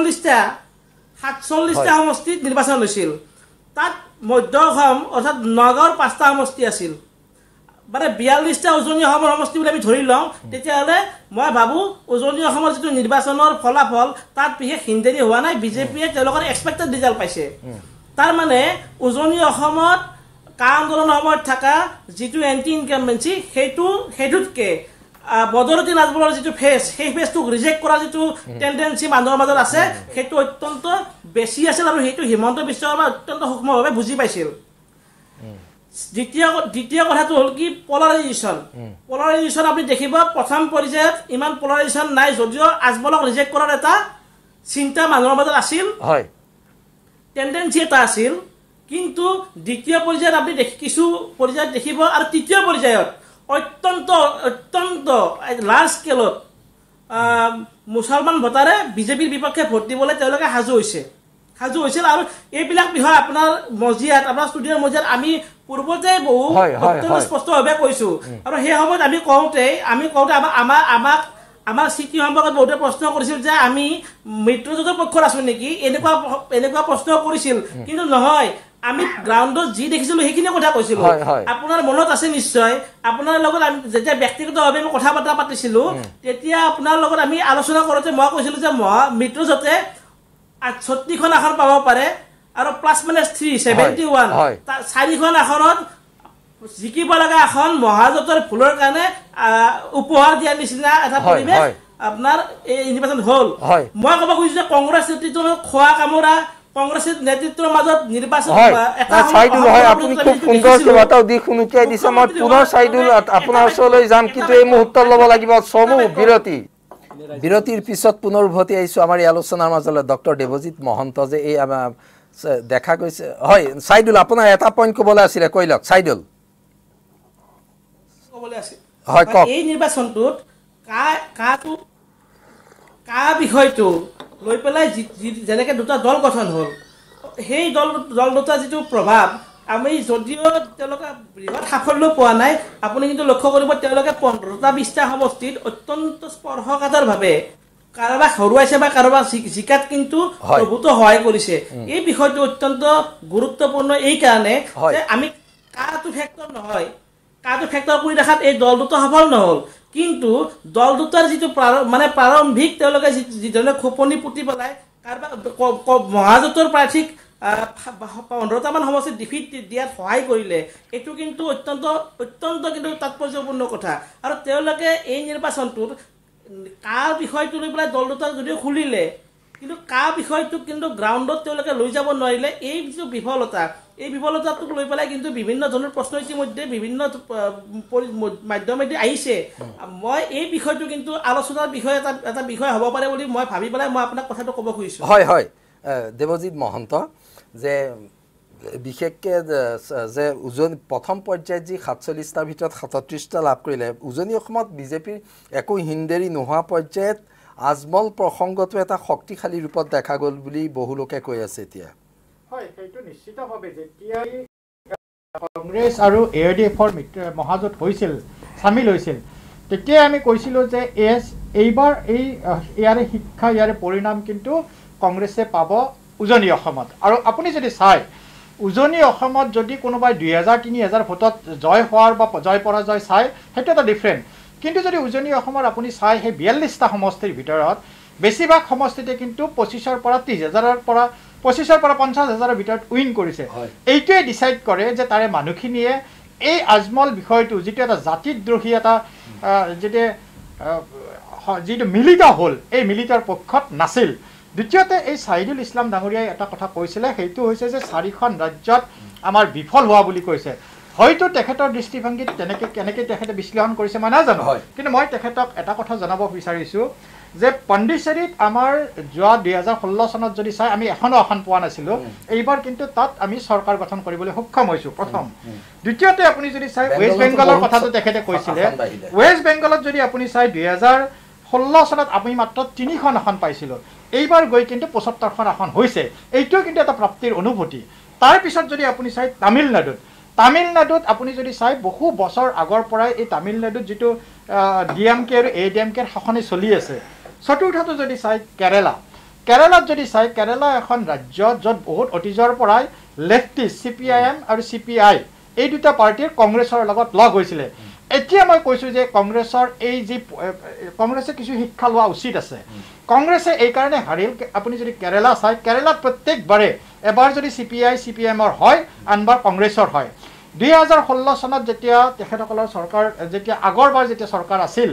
47টা সমষ্টিত নিৰ্বাচন হৈছিল তাত মধ্য অসম অৰ্থাৎ নগাঁৱৰ 5টা সমষ্টি আছিল মানে 42টা উজনি অসমৰ সমষ্টি বুলি আমি ধৰি লওঁ তেতিয়াহ'লে মই ভাবোঁ উজনি অসমৰ যিটো নিৰ্বাচনৰ ফলাফল তাত বিশেষ হিন্দেৰি হোৱা নাই বিজেপিয়ে তেওঁলোকৰ এক্সপেক্টেড ৰিজাল্ট পাইছে তাৰমানে উজনি অসমত কা আন্দোলনৰ সময়ত থকা যিটো এণ্টি ইনকামবেঞ্চি সেইটোতকে বদৰুদ্দিন আজমলৰ যিটো ফেচ সেই ফেচটোক ৰিজেক্ট কৰা যিটো টেণ্ডেঞ্চি মানুহৰ মাজত আছে সেইটো অত্যন্ত বেছি আছিল আৰু সেইটো হিমন্ত বিশ্ব শৰ্মাই অত্যন্ত সূক্ষ্মভাৱে বুজি পাইছিল দ্বিতীয় কথাটো হ'ল কি পলাৰাইজেশ্যন আপুনি দেখিব প্ৰথম পৰ্যায়ত ইমান পলাৰাইজেশ্যন নাই যদিও আজমলক ৰিজেক্ট কৰাৰ এটা চিন্তা মানুহৰ মাজত আছিল টেণ্ডেঞ্চি এটা আছিল কিন্তু দ্বিতীয় পৰ্যায়ত আপুনি কিছু পৰ্যায়ত দেখিব আৰু তৃতীয় পৰ্যায়ত অত্যন্ত লাৰ্জ স্কেলত মুছলমান ভোটাৰে বিজেপিৰ বিপক্ষে ভোট দিবলৈ তেওঁলোকে সাজু হৈছিল আৰু এইবিলাক বিষয় আপোনাৰ মজিয়াত আপোনাৰ ষ্টুডিঅ'ৰ মজিয়াত আমি পূৰ্বতে বহু অত্যন্ত স্পষ্টভাৱে কৈছোঁ আৰু সেই সময়ত আমি কওঁতে আমাৰ স্থিতি সম্পৰ্কত বহুতে প্ৰশ্ন কৰিছিল যে আমি মিত্ৰজোঁটৰ পক্ষত আছোঁ নেকি এনেকুৱা প্ৰশ্ন কৰিছিল কিন্তু নহয় আমি গ্ৰাউণ্ডত যি দেখিছিলোঁ সেইখিনি কথা কৈছিলোঁ আপোনাৰ মনত আছে নিশ্চয় আপোনাৰ লগত আমি যেতিয়া ব্যক্তিগতভাৱে আমি কথা বতৰা পাতিছিলোঁ তেতিয়া আপোনাৰ লগত আমি আলোচনা কৰোঁতে মই কৈছিলোঁ যে মিত্ৰজোঁটে 38খন আসন পাব পাৰে আৰু প্লাছ মাইনাছ 371 4খন আসনত জিকিব লগা আসন মহাজোঁটৰ ভুলৰ কাৰণে উপহাৰ দিয়াৰ নিচিনা এটা পৰিৱেশ আপোনাৰ এই নিৰ্বাচন হ'ল মই ক'ব খুজিছোঁ যে কংগ্ৰেছ নেতৃত্বৰ খোৱা কামোৰা কংগ্ৰেছৰ নেতৃত্বৰ মাজত নিৰ্বাচন চাইদুল হয় আপুনি খুব সুন্দৰ কেইবাটাও দিশ উনুকিয়াই দিছে মই পুনৰ চাইদুল আপোনাৰ ওচৰলৈ যাম কিন্তু এই মুহূৰ্তত ল'ব লাগিব চমু বিৰতিৰ পিছত পুনৰ উভতি আহিছোঁ আমাৰ এই আলোচনাৰ মাজলৈ ডক্টৰ দেৱজিৎ মহন্ত যে এই দেখা গৈছে হয় চাইদুল আপোনাৰ এটা পইণ্ট ক'বলৈ আছিলে কৈ লওক চাইদুল হয় কওক এই নিৰ্বাচনটোত কা বিষয়টো লৈ পেলাই যেনেকৈ দুটা দল গঠন হ'ল সেই দল দুটা যিটো প্ৰভাৱ আমি যদিও তেওঁলোকে বৃহৎ সাফল্য পোৱা নাই আপুনি কিন্তু লক্ষ্য কৰিব তেওঁলোকে 15টা 20টা সমষ্টিত অত্যন্ত স্পৰ্শকাতৰভাৱে কাৰোবাক হৰুৱাইছে বা কাৰোবাক জিকাত কিন্তু প্ৰভূত সহায় কৰিছে এই বিষয়টো অত্যন্ত গুৰুত্বপূৰ্ণ এই কাৰণে যে আমি কাটো ফেক্টৰ কৰি দেখাত এই দল দুটা সফল নহ'ল কিন্তু দল দুটাৰ যিটো মানে প্ৰাৰম্ভিক তেওঁলোকে যিধৰণে খোপনি পুতি পেলাই কাৰোবাক মহাজোঁটৰ প্ৰাৰ্থীক 15টামান সমষ্টিত ডিফিট দিয়াত সহায় কৰিলে এইটো কিন্তু অত্যন্ত কিন্তু তাৎপৰ্যপূৰ্ণ কথা আৰু তেওঁলোকে এই নিৰ্বাচনটোত কাৰ বিষয়টো লৈ পেলাই দল দুটাক যদিও খুলিলে কিন্তু কা বিষয়টোক কিন্তু গ্ৰাউণ্ডত তেওঁলোকে লৈ যাব নোৱাৰিলে এই যিটো বিফলতাটোক লৈ পেলাই কিন্তু বিভিন্ন ধৰণৰ প্ৰশ্ন ইতিমধ্যে বিভিন্ন মাধ্যমেদি আহিছে মই এই বিষয়টো কিন্তু আলোচনাৰ বিষয় এটা বিষয় হ'ব পাৰে বুলি মই ভাবি পেলাই মই আপোনাক কথাটো ক'ব খুজিছোঁ হয় দেৱজিৎ মহন্ত যে বিশেষকৈ যে প্ৰথম পৰ্যায়ত যি 47টাৰ ভিতৰত 37টা লাভ কৰিলে উজনি অসমত বিজেপিৰ একো হিন্দেৰি নোহোৱা পৰ্যায়ত আজমল প্ৰসংগটো এটা শক্তিশালী ৰূপত দেখা গ'ল বুলি বহু লোকে কৈ আছে এতিয়া হয় সেইটো নিশ্চিতভাৱে যেতিয়াই কংগ্ৰেছ আৰু AIDFৰ মহাজোঁট চামিল হৈছিল তেতিয়াই আমি কৈছিলোঁ যে এইবাৰ ইয়াৰে শিক্ষা ইয়াৰে পৰিণাম কিন্তু কংগ্ৰেছে পাব উজনি অসমত আৰু আপুনি যদি চায় উজনি অসমত যদি কোনোবাই 2000-3000 ভোটত জয় হোৱাৰ বা জয় পৰাজয় চায় সেইটো এটা ডিফাৰেণ্ট কিন্তু যদি উজনি অসমৰ আপুনি চায় সেই 42টা সমষ্টিৰ ভিতৰত বেছিভাগ সমষ্টিতে কিন্তু 25ৰ পৰা 30,000ৰ পৰা 25ৰ পৰা 50,000ৰ ভিতৰত উইন কৰিছে এইটোৱে ডিচাইড কৰে যে তাৰে মানুহখিনিয়ে এই আজমল বিষয়টো যিটো এটা জাতিদ্ৰোহী এটা যিটো মিলিত হ'ল এই মিলিতৰ পক্ষত নাছিল দ্বিতীয়তে এই চাইদুল ইছলাম ডাঙৰীয়াই এটা কথা কৈছিলে সেইটো হৈছে যে 4খন ৰাজ্যত আমাৰ বিফল হোৱা বুলি কৈছে হয়তো তেখেতৰ দৃষ্টিভংগীত কেনেকৈ তেখেতে বিশ্লেষণ কৰিছে মই নাজানো কিন্তু মই তেখেতক এটা কথা জনাব বিচাৰিছোঁ যে পণ্ডিচেৰীত আমাৰ যোৱা 2016 চনত যদি চাই আমি এখনো আসন পোৱা নাছিলোঁ এইবাৰ কিন্তু তাত আমি চৰকাৰ গঠন কৰিবলৈ সক্ষম হৈছোঁ প্ৰথম দ্বিতীয়তে আপুনি যদি চাই ৱেষ্ট বেংগলৰ কথাটো তেখেতে কৈছিলে ৱেষ্ট বেংগলত যদি আপুনি চাই 2016 চনত আমি মাত্ৰ 3খন আসন পাইছিলোঁ এইবাৰ গৈ কিন্তু 75খন আসন হৈছে এইটোও কিন্তু এটা প্ৰাপ্তিৰ অনুভূতি তাৰপিছত যদি আপুনি চাই তামিলনাডুত আপুনি যদি চাই বহু বছৰ আগৰ পৰাই এই তামিলনাডুত যিটো DMK আৰু ADMKৰ শাসনে চলি আছে চতুৰ্থটো যদি চাই কেৰালাত যদি চাই কেৰালা এখন ৰাজ্য য'ত বহুত অতীজৰ পৰাই লেফটিষ্ট CPIM আৰু CPI এই দুটা পাৰ্টিৰ কংগ্ৰেছৰ লগত লগ হৈছিলে এতিয়া মই কৈছোঁ যে কংগ্ৰেছৰ এই যি কংগ্ৰেছে কিছু শিক্ষা লোৱা উচিত আছে কংগ্ৰেছে এই কাৰণে হাৰিল আপুনি যদি কেৰালা চাই কেৰালাত প্ৰত্যেকবাৰে এবাৰ যদি CPIৰ হয় আনবাৰ কংগ্ৰেছৰ হয় 2016 চনত যেতিয়া তেখেতসকলৰ চৰকাৰ যেতিয়া আগৰবাৰ যেতিয়া চৰকাৰ আছিল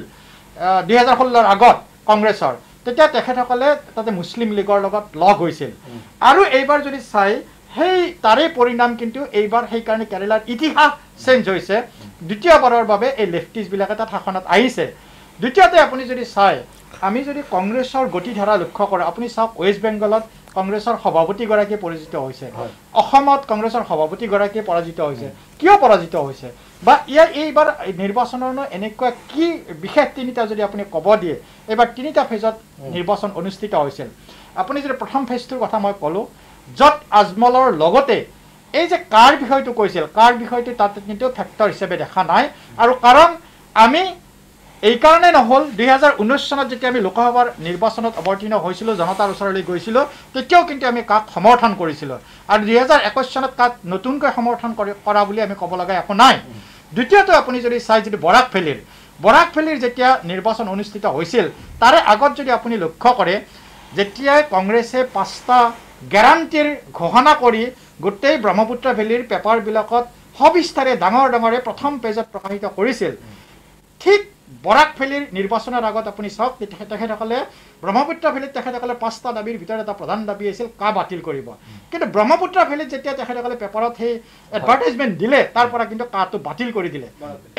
2016ৰ আগত কংগ্ৰেছৰ তেতিয়া তেখেতসকলে তাতে মুছলিম লীগৰ লগত লগ হৈছিল আৰু এইবাৰ যদি চাই সেই তাৰে পৰিণাম কিন্তু এইবাৰ সেই কাৰণে কেৰালাৰ ইতিহাস চেঞ্জ হৈছে দ্বিতীয়বাৰৰ বাবে এই লেফটিষ্টবিলাকে তাত শাসনত আহিছে দ্বিতীয়তে আপুনি যদি চাই আমি যদি কংগ্ৰেছৰ গতিধাৰা লক্ষ্য কৰোঁ আপুনি চাওক ৱেষ্ট বেংগলত কংগ্ৰেছৰ সভাপতিগৰাকী পৰাজিত হৈছে অসমত কংগ্ৰেছৰ সভাপতিগৰাকী পৰাজিত হৈছে কিয় পৰাজিত হৈছে বা এইবাৰ নিৰ্বাচনৰ এনেকুৱা কি বিশেষ তিনিটা যদি আপুনি ক'ব দিয়ে এইবাৰ তিনিটা ফেজত নিৰ্বাচন অনুষ্ঠিত হৈছিল আপুনি যদি প্ৰথম ফেজটোৰ কথা মই ক'লোঁ য'ত আজমলৰ লগতে এই যে কাৰ বিষয়টো কৈছিল কাৰ বিষয়টো তাত কিন্তু ফেক্টৰ হিচাপে দেখা নাই আৰু কাৰণ আমি এই কাৰণে নহ'ল 2019 চনত যেতিয়া আমি লোকসভাৰ নিৰ্বাচনত অৱতীৰ্ণ হৈছিলোঁ জনতাৰ ওচৰলৈ গৈছিলোঁ তেতিয়াও কিন্তু আমি কাক সমৰ্থন কৰিছিলোঁ আৰু 2021 চনত কাক নতুনকৈ সমৰ্থন কৰা বুলি আমি ক'ব লগা একো নাই দ্বিতীয়তে আপুনি যদি চাই যদি বৰাক ভেলীৰ যেতিয়া নিৰ্বাচন অনুষ্ঠিত হৈছিল তাৰে আগত যদি আপুনি লক্ষ্য কৰে যেতিয়াই কংগ্ৰেছে 5টা গ্যাৰাণ্টিৰ ঘোষণা কৰি গোটেই ব্ৰহ্মপুত্ৰ ভেলীৰ পেপাৰবিলাকত সবিস্তাৰে ডাঙৰে প্ৰথম পেজত প্ৰকাশিত কৰিছিল ঠিক বৰাক ভেলীৰ নিৰ্বাচনৰ আগত আপুনি চাওক তেখেতসকলে ব্ৰহ্মপুত্ৰ ভেলীত তেখেতসকলে 5টা দাবীৰ ভিতৰত এটা প্ৰধান দাবী আছিল কা বাতিল কৰিব কিন্তু ব্ৰহ্মপুত্ৰ ভেলীত যেতিয়া তেখেতসকলে পেপাৰত সেই এডভাৰটাইজমেণ্ট দিলে তাৰ পৰা কিন্তু কাটো বাতিল কৰি দিলে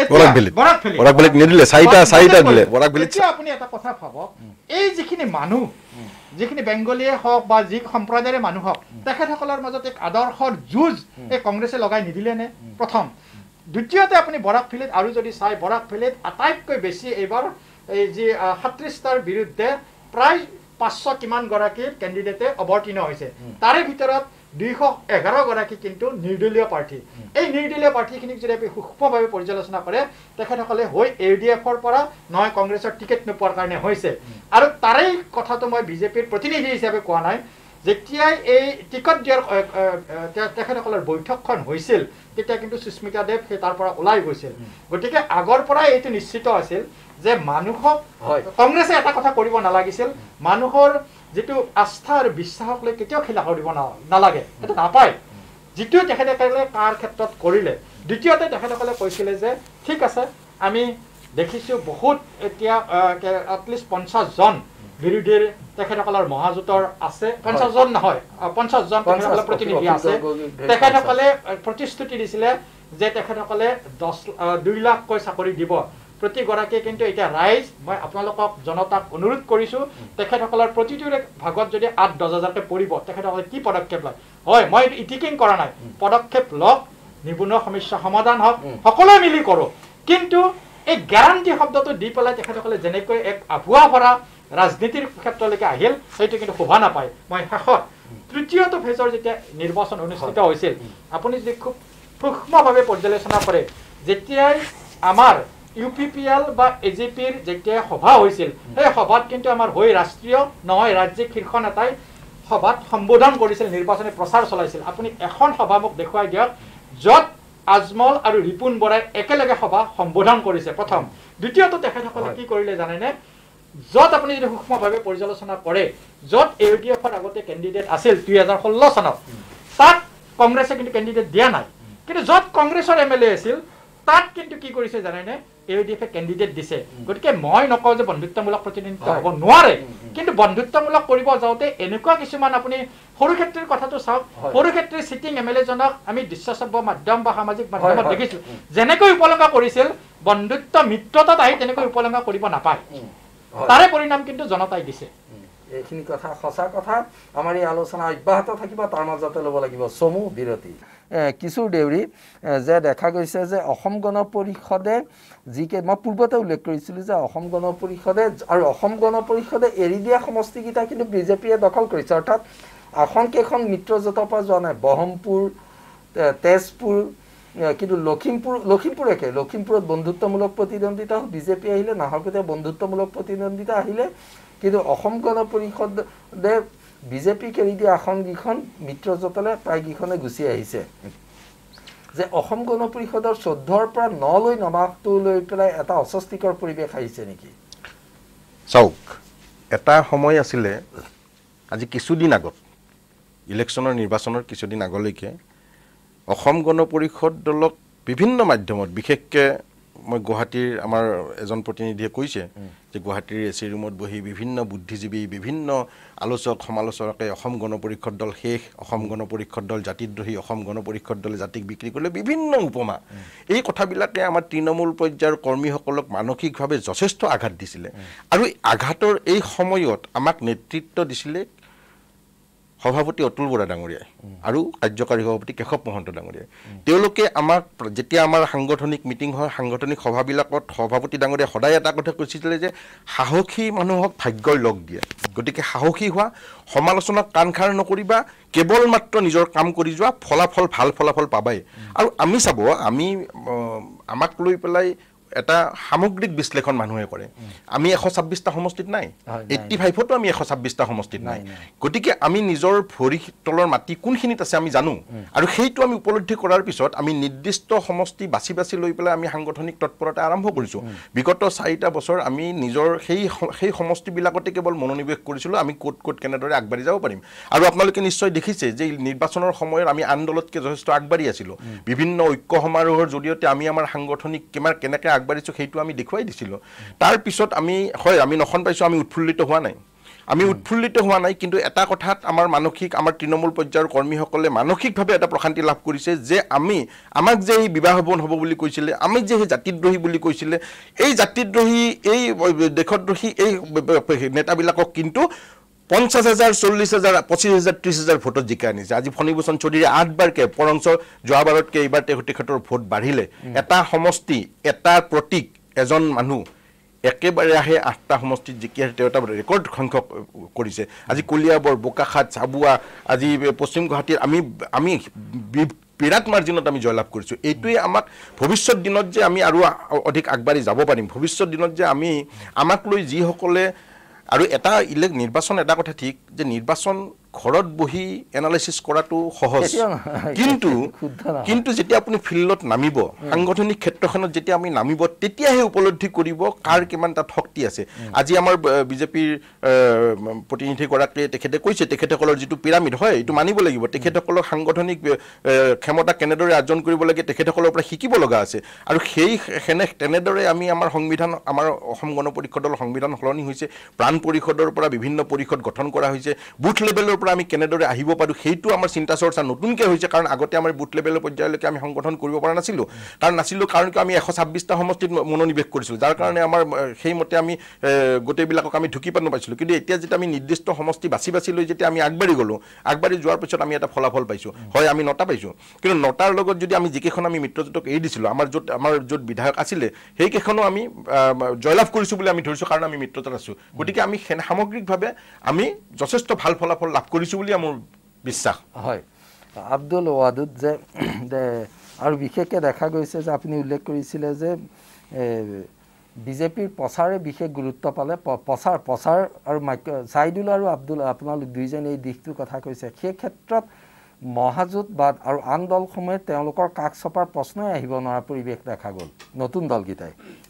বৰাক ভেলীত নিদিলে চাৰিটা দিলে বৰাক ভেলীত আপুনি এটা কথা ভাবক এই যিখিনি মানুহ যিখিনি বেংগলীয়ে হওক বা যি সম্প্ৰদায়ৰে মানুহ হওক তেখেতসকলৰ মাজত এক আদৰ্শৰ যুঁজ এই কংগ্ৰেছে লগাই নিদিলেনে প্ৰথম দ্বিতীয়তে আপুনি বৰাক ভেলীত আৰু যদি চাই বৰাক ভেলীত আটাইতকৈ বেছি এইবাৰ এই যি 37টাৰ বিৰুদ্ধে প্ৰায় 500 কিমান গৰাকী কেণ্ডিডেটে অৱতীৰ্ণ হৈছে তাৰে ভিতৰত 211 গৰাকী কিন্তু নিৰ্দলীয় প্ৰাৰ্থী এই নিৰ্দলীয় প্ৰাৰ্থীখিনিক যদি আপুনি সূক্ষ্মভাৱে পৰ্যালোচনা কৰে তেখেতসকলে হৈ AUDFৰ পৰা নহয় কংগ্ৰেছৰ টিকেট নোপোৱাৰ কাৰণে হৈছে আৰু তাৰে কথাটো মই বিজেপিৰ প্ৰতিনিধি হিচাপে কোৱা নাই যেতিয়াই এই টিকট দিয়াৰ তেখেতসকলৰ বৈঠকখন হৈছিল তেতিয়া কিন্তু সুস্মিতা দেৱ সেই তাৰ পৰা ওলাই গৈছিল গতিকে আগৰ পৰা এইটো নিশ্চিত আছিল যে মানুহক কংগ্ৰেছে এটা কথা কৰিব নালাগিছিল মানুহৰ যেটো আস্থা আৰু বিশ্বাসক লৈ কেতিয়াও খেলা কৰিব নালাগে এটা নাপায় যেটো তেখেতসকলে কাৰ ক্ষেত্ৰত কৰিলে দ্বিতীয়তে তেখেতসকলে কৈছিলে যে ঠিক আছে আমি দেখিছো বহুত এতিয়া এটলিষ্ট 50 জন বিৰোধীৰ তেখেতসকলৰ মহাজোঁটৰ আছে 50 জন নহয় 50 জন তেখেতসকলৰ প্ৰতিনিধি আছে তেখেতসকলে প্ৰতিশ্ৰুতি দিছিলে যে তেখেতসকলে 2 লাখকৈ চাকৰি দিব প্ৰতি গৰাকীয়ে কিন্তু এটা ৰাইজ মই আপোনালোকক জনতাক অনুৰোধ কৰিছো তেখেতসকলৰ প্ৰতিটোৰে ভাগত যদি 8-10 হাজাৰকৈ পৰিব তেখেতসকলে কি পদক্ষেপ লয় হয় মই ইটিকিং কৰা নাই পদক্ষেপ লওক নিবনুৱা সমস্যা সমাধান হওক সকলোৱে মিলি কৰো কিন্তু এই গ্যাৰাণ্টি শব্দটো দি পেলাই তেখেতসকলে যেনেকৈ এক আভুৱা ভৰা ৰাজনীতিৰ ক্ষেত্ৰলৈকে আহিল সেইটো কিন্তু শোভা নাপায় মই শেষত তৃতীয়টো ফেজৰ যেতিয়া নিৰ্বাচন অনুষ্ঠিত হৈছিল আপুনি যদি খুব সূক্ষ্মভাৱে পৰ্যালোচনা কৰে যেতিয়াই আমাৰ UPPL বা AJPৰ যেতিয়া সভা হৈছিল সেই সভাত কিন্তু আমাৰ হৈ ৰাষ্ট্ৰীয় নহয় ৰাজ্যিক শীৰ্ষ নেতাই সভাত সম্বোধন কৰিছিল নিৰ্বাচনী প্ৰচাৰ চলাইছিল আপুনি এখন সভা মোক দেখুৱাই দিয়ক য'ত আজমল আৰু ৰিপুন বৰাই একেলগে সভা সম্বোধন কৰিছে প্ৰথম দ্বিতীয়টো তেখেতসকলে কি কৰিলে জানেনে য'ত আপুনি যদি সূক্ষ্মভাৱে পৰ্যালোচনা কৰে য'ত AUDFৰ আগতে কেণ্ডিডেট আছিল 2016 চনত তাত কংগ্ৰেছে কিন্তু কেণ্ডিডেট দিয়া নাই কিন্তু য'ত কংগ্ৰেছৰ MLA আছিল তাত কিন্তু কি কৰিছে জানেনে AUDF কেণ্ডিডেট দিছে গতিকে মই নকওঁ যে বন্ধুত্বমূলক প্ৰতিনিধিত্ব হ'ব নোৱাৰে কিন্তু বন্ধুত্বমূলক কৰিব যাওঁতে এনেকুৱা কিছুমান আপুনি সৰুক্ষেত্ৰৰ কথাটো চাওক সৰুক্ষেত্ৰৰ সিটিং MLA জনক আমি দৃশ্যশ্ৰাব্য মাধ্যম বা সামাজিক মাধ্যমত দেখিছো যেনেকৈ উপলংঘা কৰিছিল বন্ধুত্ব মিত্ৰতাত আহি তেনেকৈ উপলংঘা কৰিব নাপায় তাৰে পৰিণাম কিন্তু জনতাই দিছে এইখিনি কথা সঁচা কথা আমাৰ এই আলোচনা অব্যাহত থাকিব তাৰ মাজতে ল'ব লাগিব চমু বিৰতি কিশোৰ দেউৰী যে দেখা গৈছে যে অসম গণ পৰিষদে যিকে মই পূৰ্বতে উল্লেখ কৰিছিলোঁ যে অসম গণ পৰিষদে আৰু অসম গণ পৰিষদে এৰি দিয়া সমষ্টিকেইটা কিন্তু বিজেপিয়ে দখল কৰিছে অৰ্থাৎ আসনকেইখন মিত্ৰজোঁটৰ পৰা যোৱা নাই বহমপুৰ তেজপুৰ কিন্তু লখিমপুৰত বন্ধুত্বমূলক প্ৰতিদ্বন্দ্বিতা বিজেপি আহিলে নাহৰকটীয়া বন্ধুত্বমূলক প্ৰতিদ্বন্দ্বিতা আহিলে কিন্তু অসম গণ পৰিষদে বিজেপিক এৰি দিয়া আসনকেইখন মিত্ৰজোঁটলে প্ৰায়কেইখনে গুচি আহিছে যে অসম গণ পৰিষদৰ 14ৰ পৰা 9লৈ নমাহটো লৈ পেলাই এটা অস্বস্তিকৰ পৰিৱেশ আহিছে নেকি? চাওক, এটা সময় আছিলে আজি কিছুদিন আগত ইলেকশ্যনৰ নিৰ্বাচনৰ কিছুদিন আগলৈকে অসম গণ পৰিষদ দলক বিভিন্ন মাধ্যমত, বিশেষকৈ মই গুৱাহাটীৰ আমাৰ এজন প্ৰতিনিধিয়ে কৈছে যে গুৱাহাটীৰ এচি ৰুমত বহি বিভিন্ন বুদ্ধিজীৱী, বিভিন্ন আলোচক সমালোচকে অসম গণ পৰিষদ দল শেষ, অসম গণ পৰিষদ দল জাতিদ্ৰোহী, অসম গণ পৰিষদ দলে জাতিক বিক্ৰী কৰিলে, বিভিন্ন উপমা। এই কথাবিলাকে আমাৰ তৃণমূল পৰ্যায়ৰ কৰ্মীসকলক মানসিকভাৱে যথেষ্ট আঘাত দিছিলে। আৰু আঘাতৰ এই সময়ত আমাক নেতৃত্ব দিছিলে সভাপতি অতুল বৰা ডাঙৰীয়াই আৰু কাৰ্যকাৰী সভাপতি কেশৱ মহন্ত ডাঙৰীয়াই। তেওঁলোকে আমাক যেতিয়া আমাৰ সাংগঠনিক মিটিং হয়, সাংগঠনিক সভাবিলাকত সভাপতি ডাঙৰীয়াই সদায় এটা কথা কৈছিলে যে সাহসী মানুহক ভাগ্যই লগ দিয়ে, গতিকে সাহসী হোৱা, সমালোচনাক কাণ খাৰ নকৰিবা, কেৱল মাত্ৰ নিজৰ কাম কৰি যোৱা, ফলাফল ভাল ফলাফল পাবাই। আৰু আমি চাব, আমাক লৈ পেলাই এটা সামগ্ৰিক বিশ্লেষণ মানুহে কৰে। আমি 126টা সমষ্টিত নাই, 85তো আমি 126টা সমষ্টিত নাই। গতিকে আমি নিজৰ ভৰি তলৰ মাটি কোনখিনিত আছে আমি জানো, আৰু সেইটো আমি উপলব্ধি কৰাৰ পিছত আমি নিৰ্দিষ্ট সমষ্টি বাছি বাছি লৈ পেলাই আমি সাংগঠনিক তৎপৰতা আৰম্ভ কৰিছোঁ। বিগত 4টা বছৰ আমি নিজৰ সেই সমষ্টিবিলাকতে কেৱল মনোনিৱেশ কৰিছিলোঁ, আমি ক'ত কেনেদৰে আগবাঢ়ি যাব পাৰিম। আৰু আপোনালোকে নিশ্চয় দেখিছে যে নিৰ্বাচনৰ সময়ত আমি আন দলতকৈ যথেষ্ট আগবাঢ়ি আছিলোঁ। বিভিন্ন ঐক্য সমাৰোহৰ জৰিয়তে আমি আমাৰ সাংগঠনিক কেনেকৈ আগবাঢ়িছোঁ সেইটো আমি দেখুৱাই দিছিলোঁ। তাৰপিছত আমি নখন পাইছোঁ, আমি উৎফুল্লিত হোৱা নাই। কিন্তু এটা কথাত আমাৰ তৃণমূল পৰ্যায়ৰ কৰ্মীসকলে মানসিকভাৱে এটা প্ৰশান্তি লাভ কৰিছে যে আমাক যে এই বিবাহ ভৱন হ'ব বুলি কৈছিলে, আমি যে সেই জাতিদ্ৰোহী বুলি কৈছিলে, এই জাতিদ্ৰোহী, এই দেশদ্ৰোহী এই নেতাবিলাকক কিন্তু 50,000, 40,000, 25,000, 30,000 ভোটত জিকাই আনিছে। আজি ফণীভূষণ চৌধুৰীয়ে 8বাৰকৈ, বৰঞ্চ যোৱাবাৰতকৈ এইবাৰ তেখেতৰ ভোট বাঢ়িলে। এটা সমষ্টি, এটা প্ৰতীক, এজন মানুহ একেবাৰে আহে 8টা সমষ্টিত জিকি আহে, তেওঁ এটা ৰেকৰ্ড সংখ্যক কৰিছে। আজি কলিয়াবৰ, বোকাখাট, চাবুৱা, আজি পশ্চিম গুৱাহাটীৰ আমি বিৰাট মাৰ্জিনত আমি জয়লাভ কৰিছোঁ। এইটোৱে আমাক ভৱিষ্যত দিনত যে আমি আৰু অধিক আগবাঢ়ি যাব পাৰিম, ভৱিষ্যত দিনত যে আমাক লৈ যিসকলে, আৰু নিৰ্বাচন এটা কথা ঠিক যে নিৰ্বাচন ঘৰত বহি এনালাইচিছ কৰাটো সহজ, কিন্তু যেতিয়া আপুনি ফিল্ডত নামিব, সাংগঠনিক ক্ষেত্ৰখনত যেতিয়া আমি নামিব, তেতিয়াহে উপলব্ধি কৰিব কাৰ কিমান তাত শক্তি আছে। আজি আমাৰ বিজেপিৰ প্ৰতিনিধিগৰাকীয়ে তেখেতে কৈছে তেখেতসকলৰ যিটো পিৰামিড হয় এইটো মানিব লাগিব, তেখেতসকলৰ সাংগঠনিক ক্ষমতা কেনেদৰে অৰ্জন কৰিব লাগে তেখেতসকলৰ পৰা শিকিব লগা আছে। আৰু তেনেদৰে আমি আমাৰ সংবিধান, আমাৰ অসম গণ পৰিষদৰ সংবিধান সলনি হৈছে, প্ৰাণ পৰিষদৰ পৰা বিভিন্ন পৰিষদ গঠন কৰা হৈছে, বুথ লেভেলৰ পৰা আমি কেনেদৰে আহিব পাৰোঁ সেইটো আমাৰ চিন্তা চৰ্চা নতুনকৈ হৈছে। কাৰণ আগতে আমাৰ বুথ লেভেলৰ পৰ্যায়লৈকে আমি সংগঠন কৰিব পৰা নাছিলোঁ, কাৰণ আমি 126টা সমষ্টিত মনোনিৱেশ কৰিছিলোঁ, যাৰ কাৰণে আমাৰ সেইমতে আমি গোটেইবিলাকক আমি ঢুকি পাব নাপাইছিলোঁ। কিন্তু এতিয়া যেতিয়া আমি নিৰ্দিষ্ট সমষ্টি বাছি বাছি লৈ যেতিয়া আমি আগবাঢ়ি গ'লোঁ, আগবাঢ়ি যোৱাৰ পিছত আমি এটা ফলাফল পাইছোঁ। হয়, আমি 9টা পাইছোঁ, কিন্তু 9টাৰ লগত যদি আমি যিকেইখন আমি মিত্ৰজোঁটক এৰি দিছিলোঁ, আমাৰ য'ত বিধায়ক আছিলে সেইকেইখনো আমি জয়লাভ কৰিছোঁ বুলি আমি ধৰিছোঁ, কাৰণ আমি মিত্ৰজোঁটত আছোঁ। গতিকে আমি সামগ্ৰিকভাৱে আমি যথেষ্ট ভাল ফলাফল লাভ কৰিছোঁ বুলি মোৰ বিশ্বাস হয়। আব্দুল ৱাদুদ, যে আৰু বিশেষকৈ দেখা গৈছে যে আপুনি উল্লেখ কৰিছিলে যে বিজেপিৰ প্ৰচাৰে বিশেষ গুৰুত্ব পালে, প্ৰচাৰ আৰু ছাইদুল আৰু আব্দুল, আপোনালোক দুইজনে এই দিশটোৰ কথা কৈছে। সেই ক্ষেত্ৰত মহাজোঁটবাদ আৰু আন দলসমূহে তেওঁলোকৰ কাষ চপাৰ প্ৰশ্নই আহিব নোৱাৰা পৰিৱেশ দেখা গ'ল। নতুন দলকেইটা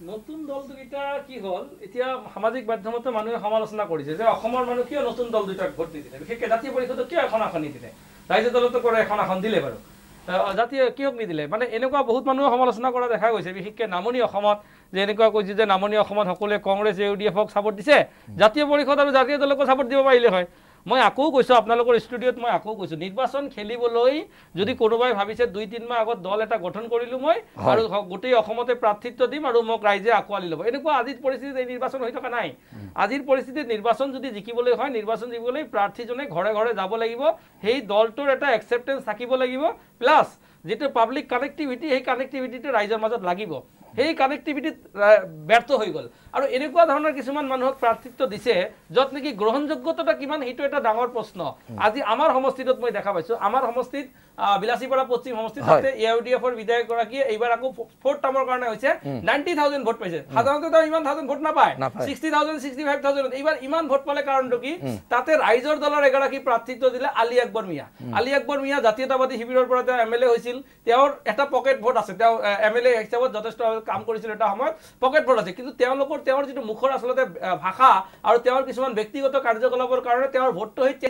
কি হ'ল, এতিয়া সামাজিক মাধ্যমতো মানুহে সমালোচনা কৰিছে যে অসমৰ মানুহ কিয় নতুন দল দুটাক ভোট নিদিলে, বিশেষকৈ জাতীয় পৰিষদক কিয় এখন আসন নিদিলে, ৰাইজৰ দলতো কৰে এখন আসন দিলে বাৰু, জাতীয় কিয় নিদিলে, মানে এনেকুৱা বহুত মানুহে সমালোচনা কৰা দেখা গৈছে। বিশেষকৈ নামনি অসমত যে এনেকুৱা কৈছে যে নামনি অসমত সকলোৱে কংগ্ৰেছ UDFক ছাপোৰ্ট দিছে, জাতীয় পৰিষদ আৰু জাতীয় দলকো ছাপোৰ্ট দিব পাৰিলে হয়। মই আকৌ কৈছোঁ আপোনালোকৰ ষ্টুডিঅ'ত, মই আকৌ কৈছোঁ নিৰ্বাচন খেলিবলৈ যদি কোনোবাই ভাবিছে 2-3 মাহ আগত দল এটা গঠন কৰিলোঁ মই আৰু গোটেই অসমতে প্ৰাৰ্থিত্ব দিম আৰু মোক ৰাইজে আঁকোৱালি ল'ব, এনেকুৱা আজিৰ পৰিস্থিতিত এই নিৰ্বাচন হৈ থকা নাই। আজিৰ পৰিস্থিতিত নিৰ্বাচন যদি জিকিবলৈ হয়, নিৰ্বাচন জিকিবলৈ প্ৰাৰ্থীজনে ঘৰে ঘৰে যাব লাগিব, সেই দলটোৰ এটা একচেপ্টেঞ্চ থাকিব লাগিব, প্লাছ যিটো পাব্লিক কানেক্টিভিটি, সেই কানেক্টিভিটিটো ৰাইজৰ মাজত লাগিব। সেই কানেক্টিভিটিত ব্যৰ্থ হৈ গ'ল আৰু এনেকুৱা ধৰণৰ কিছুমান মানুহক প্ৰাৰ্থিত্ব দিছে য'ত নেকি গ্ৰহণযোগ্যতা কিমান সেইটো এটা ডাঙৰ প্ৰশ্ন আজি আমাৰ সমষ্টিত মই দেখা পাইছোঁ আমাৰ সমষ্টিত বিলাসীপাৰা পশ্চিম সমষ্টিত তাতে AUDFৰ বিধায়কগৰাকীয়ে এইবাৰ আকৌ 4th টাৰ্মৰ কাৰণে হৈছে 90,000 ভোট পাইছে সাধাৰণতে ইমান 1000 ভোট নাপায় 60,000 65,000 এইবাৰ ইমান ভোট পালে কাৰণটো কি তাতে ৰাইজৰ দলৰ এগৰাকী প্ৰাৰ্থিত্ব দিলে আলী আকবৰ মিয়া জাতীয়তাবাদী শিবিৰৰ পৰা তেওঁ MLA হৈছিল তেওঁৰ এটা পকেট ভোট আছে তেওঁ MLA হিচাপত যথেষ্ট কাম কৰিছিল এটা সময়ত পকেট ভোট আছে কিন্তু তেওঁৰ যিটো মুখৰ আচলতে ভাষা আৰু তেওঁৰ কিছুমান ব্যক্তিগত কাৰ্যকলাপৰ কাৰণে তেওঁৰ ভোটটো হৈ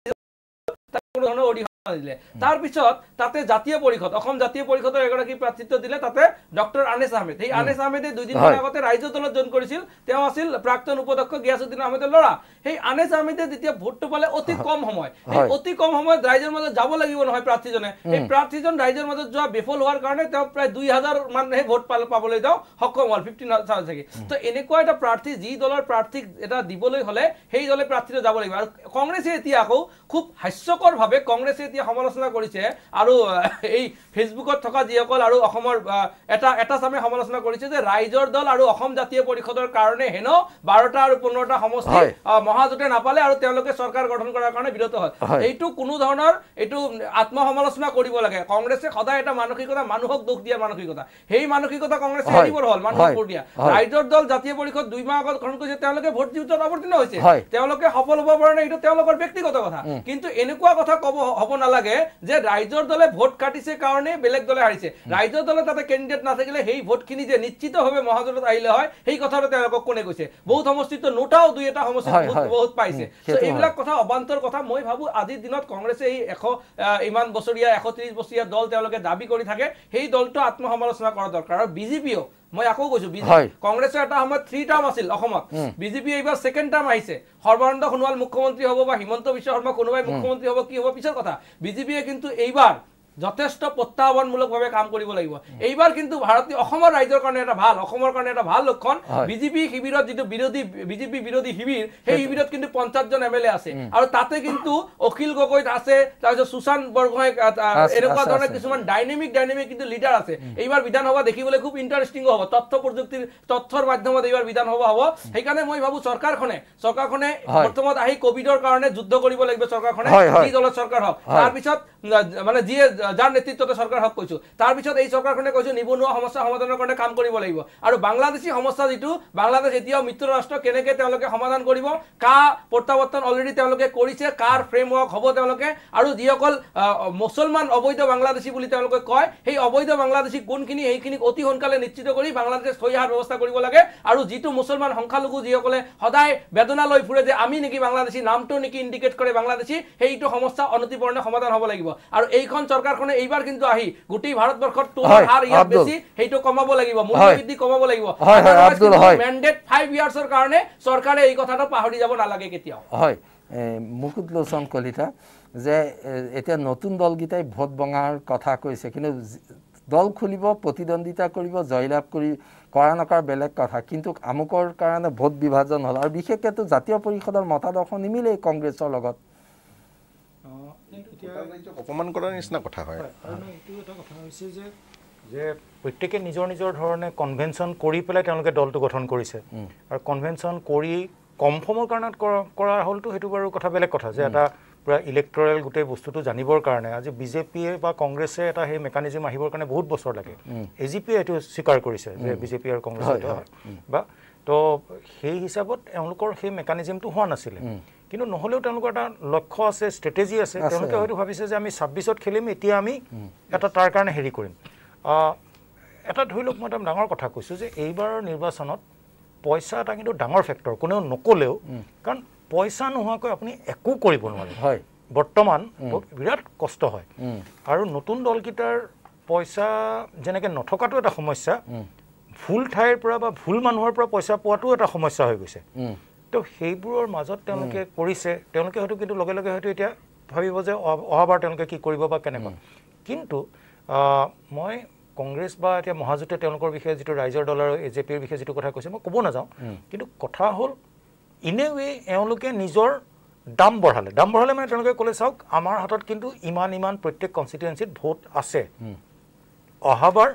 33 দিলে তাৰ পিছত তাতে জাতীয় পৰিষদ অসম জাতীয় পৰিষদৰ এগৰাকী প্ৰাৰ্থিত্ব দিলে তাতে ডক্টৰ আনিছ আহমেদ এই আনিছ আহমেদে 2 দিন আগতে ৰাইজৰ দলত জইন কৰিছিল তেওঁ আছিল প্ৰাক্তন উপাধ্যক্ষ গিয়াসউদ্দিন আহমেদৰ ল'ৰা সেই আনিছ আহমেদে যেতিয়া ভোটটো পালে অতি কম সময় এই অতি কম সময়ত ৰাইজৰ মাজত যাব লাগিব নহয় প্ৰাৰ্থীজনে এই প্ৰাৰ্থীজন ৰাইজৰ মাজত যোৱা বিফল হোৱাৰ কাৰণে তেওঁ প্ৰায় 2000 মানহে ভোট পাবলৈ যাও সক্ষম হ'ল 15,000 থাকে তো এনেকুৱা এটা প্ৰাৰ্থী যি দলৰ প্ৰাৰ্থীক এটা দিবলৈ হলে সেই দলে প্ৰাৰ্থীটো যাব লাগিব আৰু কংগ্ৰেছে এতিয়া আকৌ খুব হাস্যকৰভাৱে কংগ্ৰেছে সমালোচনা কৰিছে আৰু এই ফেসবুকত থকা যিসকল আৰু অসমৰ এটা সামে সমালোচনা কৰিছে যে ৰাইজৰ দল আৰু অসম জাতীয় পৰিষদৰ কাৰণে হেনো 12টা আৰু 15টা সমষ্টি মহাজোঁটে নাপালে আৰু তেওঁলোকে চৰকাৰ গঠন কৰাৰ কাৰণে বিৰত হয় এইটো কোনো ধৰণৰ এইটো আত্মসমালোচনা কৰিব লাগে কংগ্ৰেছে সদায় এটা মানসিকতা মানুহক দুখ দিয়াৰ মানসিকতা সেই মানসিকতা কংগ্ৰেছে এৰিবৰ হ'ল মানুহক ভোট দিয়া ৰাইজৰ দল জাতীয় পৰিষদ 2 মাহ আগত গঠন কৰিছে তেওঁলোকে ভোট দিওঁতে অৱতীৰ্ণ হৈছে তেওঁলোকে সফল হ'ব পৰা নাই এইটো তেওঁলোকৰ ব্যক্তিগত কথা কিন্তু এনেকুৱা কথা ক'ব হ'ব নালাগে যে ৰাইজৰ দলে ভোট কাটিছে কাৰণে বেলেগ দলে হাৰিছে ৰাইজৰ দলে তাতে কেণ্ডিডেট নাথাকিলে সেই ভোটখিনি যে নিশ্চিতভাৱে মহাজোঁটত আহিলে হয় সেই কথাটো তেওঁলোকক কোনে কৈছে বহুত সমষ্টিত নোটাও 2-এটা সমষ্টিত বহুত পাইছে সো এইবিলাক কথা অবান্তৰ কথা মই ভাবো আজিৰ দিনত কংগ্ৰেছে এই 100 ইমান বছৰীয়া 130 বছৰীয়া দল তেওঁলোকে দাবী কৰি থাকে সেই দলটো আত্মসমালোচনা কৰা দৰকাৰ আৰু বিজেপিও মই আকৌ কৈছো কংগ্ৰেছৰ এটা সময়ত 3 টাৰ্ম আছিল অসমত বিজেপি এইবাৰ 2nd টাৰ্ম আহিছে সৰ্বানন্দ সোণোৱাল মুখ্যমন্ত্ৰী হ'ব বা হিমন্ত বিশ্ব শৰ্মা কোনোবাই মুখ্যমন্ত্ৰী হ'ব কি হ'ব পিছৰ কথা বিজেপিয়ে কিন্তু এইবাৰ যথেষ্ট প্ৰত্যাহ্বানমূলকভাৱে কাম কৰিব লাগিব এইবাৰ কিন্তু ভাৰতীয় অসমৰ ৰাইজৰ কাৰণে এটা ভাল অসমৰ কাৰণে এটা ভাল লক্ষণ বিজেপি শিবিৰত যিটো বিজেপি বিৰোধী শিবিৰ সেই শিবিৰত কিন্তু 50 জন MLA আছে আৰু তাতে কিন্তু অখিল গগৈ আছে তাৰপিছত সুশান্ত বৰগোহাঁই এনেকুৱা ধৰণৰ কিছুমান ডাইনামিক কিন্তু লিডাৰ আছে এইবাৰ বিধানসভা দেখিবলৈ খুব ইণ্টাৰেষ্টিং হ'ব তথ্যৰ মাধ্যমত এইবাৰ বিধানসভা হ'ব সেইকাৰণে মই ভাবো চৰকাৰখনে বৰ্তমান আহি কোভিডৰ কাৰণে যুদ্ধ কৰিব লাগিব চৰকাৰখনে যি দলৰ চৰকাৰ হওক তাৰপিছত মানে যিয়ে যাৰ নেতৃত্বতে চৰকাৰ হক কৈছো তাৰ পিছত এই চৰকাৰখনে কৈছো নিবনুৱা সমস্যা সমাধানৰ কাৰণে কাম কৰিব লাগিব আৰু বাংলাদেশী সমস্যা যেটো বাংলাদেশ এতিয়াও মিত্ৰ ৰাষ্ট্ৰ কেনেকৈ তেওঁলোকে সমাধান কৰিব কা প্ৰত্যাৱৰ্তন অলৰেডি তেওঁলোকে কৰিছে কাৰ ফ্ৰেমৱৰ্ক হ'ব তেওঁলোকে আৰু যিসকল মুছলমান অবৈধ বাংলাদেশী বুলি তেওঁলোকে কয় সেই অবৈধ বাংলাদেশী কোনখিনি এইখিনি অতি সোনকালে নিশ্চিত কৰি বাংলাদেশে থৈ অহাৰ ব্যৱস্থা কৰিব লাগে আৰু যিটো মুছলমান সংখ্যালঘু যিসকলে সদায় বেদনা লৈ ফুৰে যে আমি নেকি বাংলাদেশী নামটো নেকি ইণ্ডিকেট কৰে বাংলাদেশী সেইটো সমস্যা অনতিপূৰ্ণ সমাধান হ'ব লাগিব আৰু এইখন চৰকাৰখনে এইবাৰ কিন্তু আহি গোটেই ভাৰতবৰ্ষত তোলাৰ হাৰ ইয়াত বেছি সেইটো কমাব লাগিব মূল্যবৃদ্ধি কমাব লাগিব মেন্ডেট 5 ইয়াৰ্ছৰ কাৰণে চৰকাৰে এই কথাটো পাহৰি যাব নালাগে কেতিয়াও হয় মুকুট লোচন কলিতা যে এতিয়া নতুন দলগীতাই ভোট বঙাৰ কথা কৈছে কিন্তু দল খুলিব প্ৰতিদ্বন্দ্বিতা কৰিব জয়লাভ কৰা নকাৰ বেলেগ কথা কিন্তু আমুকৰ কাৰণে ভোট বিভাজন হ'ল আৰু বিশেষকৈ জাতীয় পৰিষদৰ মতাদৰ্শ নিমিলে কংগ্ৰেছৰ লগত অপমান কৰাৰ নিচিনা কথা হয় আৰু এইটো এটা কথা হৈছে যে প্ৰত্যেকে নিজৰ ধৰণে কনভেনশ্যন কৰি পেলাই তেওঁলোকে দলটো গঠন কৰিছে আৰু কনভেনশ্যন কৰি কম সময়ৰ কাৰণে কৰা হ'লতো সেইটো বাৰু কথা বেলেগ কথা যে এটা পুৰা ইলেক্টৰেল গোটেই বস্তুটো জানিবৰ কাৰণে আজি বিজেপিয়ে বা কংগ্ৰেছে এটা সেই মেকানিজম আহিবৰ কাৰণে বহুত বছৰ লাগে এজিপিয়ে এইটো স্বীকাৰ কৰিছে যে বিজেপি আৰু কংগ্ৰেছ বা তো সেই হিচাপত এওঁলোকৰ সেই মেকানিজমটো হোৱা নাছিলে কিন্তু নহলেও তেওঁলোকৰ এটা লক্ষ্য আছে ষ্ট্ৰেটেজি আছে তেওঁলোকে হয়তো ভাবিছে যে আমি 26ত খেলিম এতিয়া আমি এটা তাৰ কাৰণে হেৰি কৰিম এটা ধৰি লওক মই এটা ডাঙৰ কথা কৈছো যে এইবাৰৰ নিৰ্বাচনত পইচা এটা কিন্তু ডাঙৰ ফেক্টৰ কোনেও নকলেও কাৰণ পইচা নোহোৱাকৈ আপুনি একো কৰিব নোৱাৰে হয় বৰ্তমান বিৰাট কষ্ট হয় আৰু নতুন দলকিটাৰ পইচা যেনেকৈ নথকাটো এটা সমস্যা ভুল ঠাইৰ পৰা বা ভুল মানুহৰ পৰা পইচা পোৱাটো এটা সমস্যা হৈ গৈছে তো সেইবোৰৰ মাজত তেওঁলোকে কৰিছে তেওঁলোকে হয়তো কিন্তু লগে লগে হয়তো এতিয়া ভাবিব যে অহাবাৰ তেওঁলোকে কি কৰিব বা কেনেকুৱা কিন্তু মই কংগ্ৰেছ বা এতিয়া মহাজোঁটে তেওঁলোকৰ বিষয়ে যিটো ৰাইজৰ দল আৰু এজেপিৰ বিষয়ে যিটো কথা কৈছে মই ক'ব নাযাওঁ কিন্তু কথা হ'ল ইন এ ৱে এওঁলোকে নিজৰ দাম বঢ়ালে মানে তেওঁলোকে ক'লে চাওক আমাৰ হাতত কিন্তু ইমান প্ৰত্যেক কনষ্টিটুৱেঞ্চিত ভোট আছে অহাবাৰ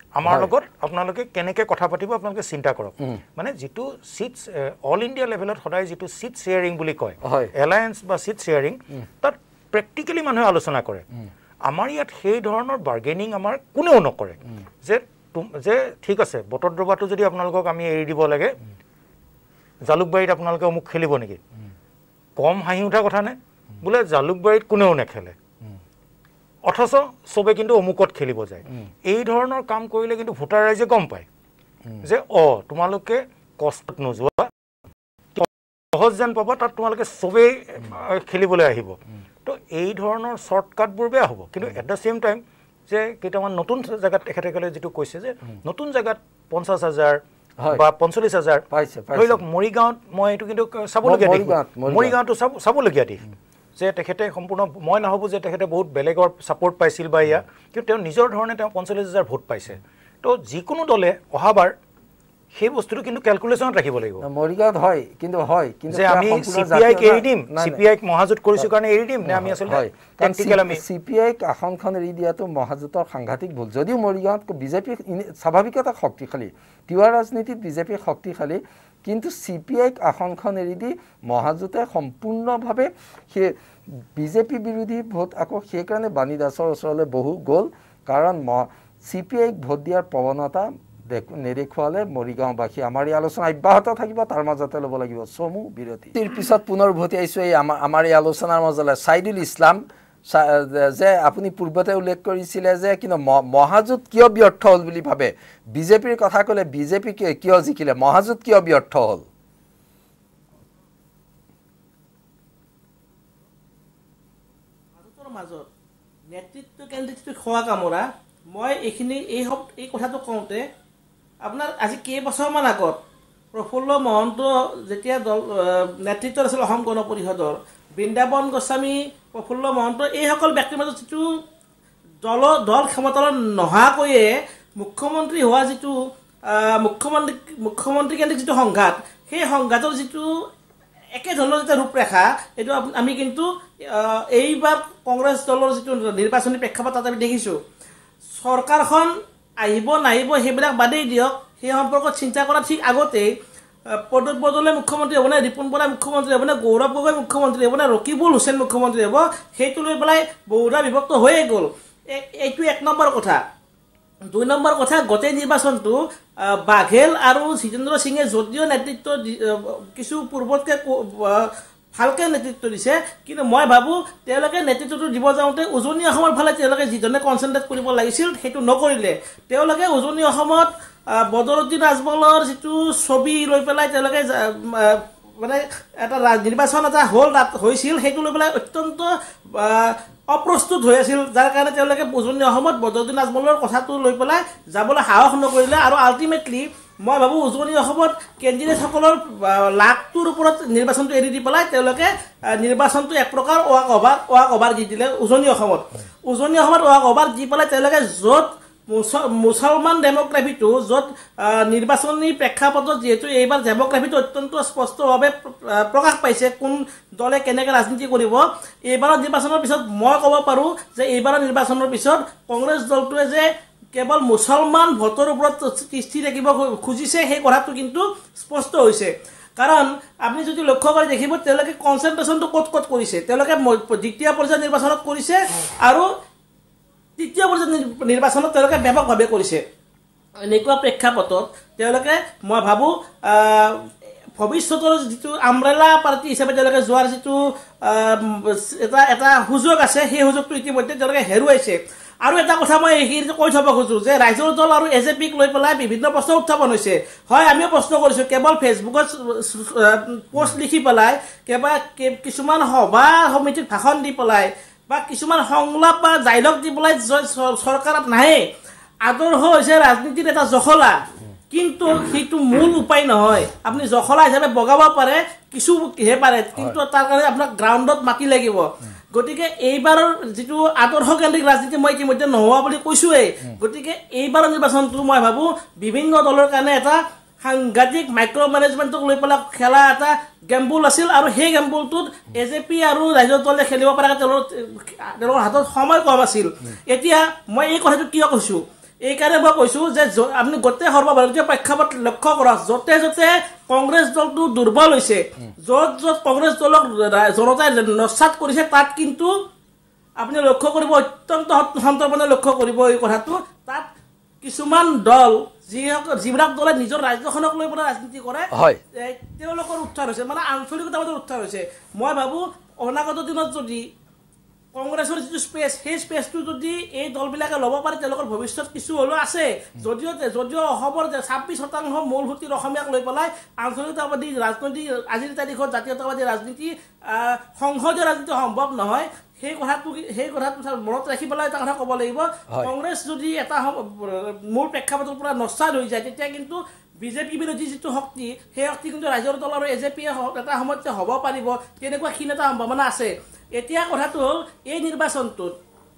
আমাৰ লগত আপোনালোকে কেনেকৈ কথা পাতিব আপোনালোকে চিন্তা কৰক মানে যিটো চিট অল ইণ্ডিয়া লেভেলত সদায় যিটো চিট শ্বেয়াৰিং বুলি কয় এলায়েন্স বা চিট শ্বেয়াৰিং তাত প্ৰেক্টিকেলি মানুহে আলোচনা কৰে আমাৰ ইয়াত সেই ধৰণৰ বাৰ্গেনিং আমাৰ কোনেও নকৰে যে ঠিক আছে বটৰ দ্ৰবাটো যদি আপোনালোকক আমি এৰি দিব লাগে জালুকবাৰীত আপোনালোকে অমুক খেলিব নেকি কম হাঁহি উঠা কথা নে বোলে জালুকবাৰীত কোনেও নেখেলে অথচ চবে কিন্তু অমুকত খেলিব যায় এই ধৰণৰ কাম কৰিলে কিন্তু ভোটাৰ ৰাইজে গম পায় যে তোমালোকে কষ্টত নোযোৱা সহজ যেন পাবা তাত তোমালোকে চবেই খেলিবলৈ আহিব তো এই ধৰণৰ শ্বৰ্টকাটবোৰ বেয়া হ'ব কিন্তু এট দ্য চেম টাইম যে কেইটামান নতুন জেগাত তেখেতসকলে যিটো কৈছে যে নতুন জেগাত 50,000 বা 45,000 ধৰি লওক মৰিগাঁৱত মই এইটো কিন্তু চাবলগীয়া দিশ মৰিগাঁৱতো চাবলগীয়া দিশ যে তেখেতে সম্পূৰ্ণ মই নাভাবোঁ যে তেখেতে বহুত বেলেগৰ ছাপোৰ্ট পাইছিল বা ইয়া কিন্তু তেওঁ নিজৰ ধৰণে তেওঁ 45,000 ভোট পাইছে তো যিকোনো দলে অহাবাৰ সেই বস্তুটো কিন্তু ক্যালকুলেশনত ৰাখিব লাগিব মৰিগাঁৱত হয় কিন্তু যে আমি সিপিআইক এৰি দিম সিপিআইক মহাজোঁট কৰিছোঁ কাৰণে এৰি দিম নে আমি আচলতে টেকনিক্যাল আমি সিপিআইক আসনখন এৰি দিয়াটো মহাজোঁটৰ সাংঘাতিক ভুল যদিও মৰিগাঁৱত বিজেপি স্বাভাৱিকতা শক্তিশালী তিৱা ৰাজনীতিত বিজেপি শক্তিশালী কিন্তু সিপিআইক আসনখন এৰি দি মহাজোঁটে সম্পূৰ্ণভাৱে সেই বিজেপি বিৰোধী ভোট আকৌ সেইকাৰণে বাণী দাসৰ ওচৰলৈ বহু গ'ল কাৰণ সিপিআইক ভোট দিয়াৰ প্ৰৱণতা নেদেখুৱালে মৰিগাঁওবাসী আমাৰ এই আলোচনা অব্যাহত থাকিব তাৰ মাজতে ল'ব লাগিব চমু বিৰতি তাৰ পিছত পুনৰ উভতি আহিছোঁ এই আমাৰ এই আলোচনাৰ মাজলৈ ছাইদুল ইছলাম যে আপুনি পূৰ্বতে উল্লেখ কৰিছিলে যে কিন্তু মহাজোঁট কিয় ব্যৰ্থ হ'ল বুলি ভাবে বিজেপিৰ কথা ক'লে বিজেপি কিয় জিকিলে মহাজোঁট কিয় ব্যৰ্থ হ'ল মাজত নেতৃত্ব কেন্দ্ৰিক খোৱা কামৰা মই এই কথাটো কওঁতে আপোনাৰ আজি কেইবছৰমান আগত প্ৰফুল্ল মহন্ত যেতিয়া নেতৃত্বত আছিল অসম গণ পৰিষদৰ বৃন্দাবন গোস্বামী প্ৰফুল্ল মহন্ত এইসকল ব্যক্তিৰ মাজত যিটো দল ক্ষমতালৈ নহাকৈয়ে মুখ্যমন্ত্ৰী হোৱা যিটো মুখ্যমন্ত্ৰী কেন্দ্ৰিক যিটো সংঘাত সেই সংঘাতৰ যিটো একেধৰণৰ এটা ৰূপৰেখা এইটো আমি কিন্তু এইবাৰ কংগ্ৰেছ দলৰ যিটো নিৰ্বাচনী প্ৰেক্ষাপট তাত আমি দেখিছোঁ চৰকাৰখন আহিব নাহিব সেইবিলাক বাদেই দিয়ক সেই সম্পৰ্কত চিন্তা কৰা ঠিক আগতেই প্ৰদ্যুৎ বৰদলৈ মুখ্যমন্ত্ৰী হ'ব নে ৰিপুণ বৰা মুখ্যমন্ত্ৰী হ'ব নে গৌৰৱ গগৈ মুখ্যমন্ত্ৰী হ'ব নে ৰকিবুল হুছেইন মুখ্যমন্ত্ৰী হ'ব সেইটো লৈ পেলাই বহুধা বিভক্ত হৈয়ে গ'ল এইটো 1 নম্বৰ কথা 2 নম্বৰ কথা গোটেই নিৰ্বাচনটো বাঘেল আৰু জিতেন্দ্ৰ সিঙে যদিও নেতৃত্ব কিছু পূৰ্বতকৈ ভালকৈ নেতৃত্ব দিছে কিন্তু মই ভাবোঁ তেওঁলোকে নেতৃত্বটো দিব যাওঁতে উজনি অসমৰ ফালে তেওঁলোকে যিজনে কনচেনট্ৰেট কৰিব লাগিছিল সেইটো নকৰিলে তেওঁলোকে উজনি অসমত বদৰুদ্দিন আজমলৰ যিটো ছবি লৈ পেলাই তেওঁলোকে মানে এটা নিৰ্বাচন এটা তাত হৈছিল সেইটো লৈ পেলাই অত্যন্ত অপ্ৰস্তুত হৈ আছিল যাৰ কাৰণে তেওঁলোকে উজনি অসমত বদৰুদ্দিন আজমলৰ কথাটো লৈ পেলাই যাবলৈ সাহস নকৰিলে আৰু আল্টিমেটলি মই ভাবোঁ উজনি অসমত কেণ্ডিডেটসকলৰ লাখটোৰ ওপৰত নিৰ্বাচনটো এৰি দি পেলাই তেওঁলোকে নিৰ্বাচনটো এক প্ৰকাৰ ৱাক অভাৰ দি দিলে উজনি অসমত ৱাক অভাৰ দি পেলাই তেওঁলোকে য'ত মুছলমান ডেম'গ্ৰাফিটো য'ত নিৰ্বাচনী প্ৰেক্ষাপটত যিহেতু এইবাৰ ডেম'গ্ৰাফিটো অত্যন্ত স্পষ্টভাৱে প্ৰকাশ পাইছে কোন দলে কেনেকৈ ৰাজনীতি কৰিব এইবাৰৰ নিৰ্বাচনৰ পিছত মই ক'ব পাৰোঁ যে এইবাৰৰ নিৰ্বাচনৰ পিছত কংগ্ৰেছ দলটোৱে যে কেৱল মুছলমান ভোটৰ ওপৰত তিষ্ঠি থাকিব খুজিছে সেই কথাটো কিন্তু স্পষ্ট হৈছে কাৰণ আপুনি যদি লক্ষ্য কৰি দেখিব তেওঁলোকে কনচেনট্ৰেশ্যনটো ক'ত কৰিছে তেওঁলোকে দ্বিতীয় পৰ্যায়ৰ নিৰ্বাচনত কৰিছে আৰু তৃতীয় পৰ্যায়ৰ নিৰ্বাচনত তেওঁলোকে ব্যাপকভাৱে কৰিছে এনেকুৱা প্ৰেক্ষাপটত তেওঁলোকে মই ভাবোঁ ভৱিষ্যতৰ যিটো আমব্ৰেলা পাৰ্টি হিচাপে তেওঁলোকে যোৱাৰ যিটো এটা সুযোগ আছে সেই সুযোগটো ইতিমধ্যে তেওঁলোকে হেৰুৱাইছে আৰু এটা কথা মই এইখিনি কৈ থ'ব খোজোঁ যে ৰাইজৰ দল আৰু এজেপিক লৈ পেলাই বিভিন্ন প্ৰশ্ন উত্থাপন হৈছে হয় আমিও প্ৰশ্ন কৰিছোঁ কেৱল ফেচবুকত পোষ্ট লিখি পেলাই কিছুমান সভা সমিতিত ভাষণ দি পেলাই বা কিছুমান সংলাপ বা ডাইলগ দি পেলাই চৰকাৰত নাহে আদৰ্শ হৈছে ৰাজনীতিত এটা জখলা কিন্তু সেইটো মূল উপায় নহয় আপুনি জখলা হিচাপে বগাব পাৰে কিছুহে পাৰে কিন্তু তাৰ কাৰণে আপোনাক গ্ৰাউণ্ডত মাটি লাগিব গতিকে এইবাৰৰ যিটো আদৰ্শকেন্দ্ৰিক ৰাজনীতি মই ইতিমধ্যে নোহোৱা বুলি কৈছোঁৱেই গতিকে এইবাৰৰ নিৰ্বাচনটো মই ভাবোঁ বিভিন্ন দলৰ কাৰণে এটা সাংঘাতিক মাইক্ৰ' মেনেজমেণ্টক লৈ পেলাই খেলা এটা গেম্বুল আছিল আৰু সেই গেম্বুলটোত এজেপি আৰু ৰাইজৰ দলে খেলিব পৰাকৈ তেওঁলোকৰ হাতত সময় কম আছিল এতিয়া মই এই কথাটো কিয় কৈছোঁ এইকাৰণে মই কৈছোঁ যে আপুনি গোটেই সৰ্বভাৰতীয় প্ৰেক্ষাপট লক্ষ্য কৰক, য'তে য'তে কংগ্ৰেছ দলটো দুৰ্বল হৈছে, য'ত য'ত কংগ্ৰেছ দলক জনতাই নস্বাত কৰিছে, তাত কিন্তু আপুনি লক্ষ্য কৰিব, অত্যন্ত সন্তৰ্পণে লক্ষ্য কৰিব এই কথাটো, তাত কিছুমান দল যিবিলাক দলে নিজৰ ৰাজ্যখনক লৈ পেলাই ৰাজনীতি কৰে, তেওঁলোকৰ উত্থান হৈছে, মানে আঞ্চলিকতাবাদৰ উত্থান হৈছে। মই ভাবোঁ অনাগত দিনত যদি কংগ্ৰেছৰ যিটো স্পেচ, সেই স্পেচটো যদি এই দলবিলাকে ল'ব পাৰে, তেওঁলোকৰ ভৱিষ্যত কিছু হ'লেও আছে। যদিও অসমৰ 26% মূলসুঁতিৰ অসমীয়াক লৈ পেলাই আঞ্চলিকতাবাদী ৰাজনীতি, আজিৰ তাৰিখত জাতীয়তাবাদী ৰাজনীতি, সংসদীয় ৰাজনীতি সম্ভৱ নহয়। সেই কথাটো মনত ৰাখি পেলাই এটা কথা ক'ব লাগিব, কংগ্ৰেছ যদি এটা মূল প্ৰেক্ষাপটৰ পৰা নস্বাত হৈ যায়, তেতিয়া কিন্তু বিজেপি বিৰোধী যিটো শক্তি, সেই শক্তি কিন্তু ৰাইজৰ দল আৰু এজেপিয়ে এটা সময়ত হ'ব পাৰিব, তেনেকুৱা ক্ষীণ এটা সম্ভাৱনা আছে। এতিয়া কথাটো হ'ল, এই নিৰ্বাচনটোত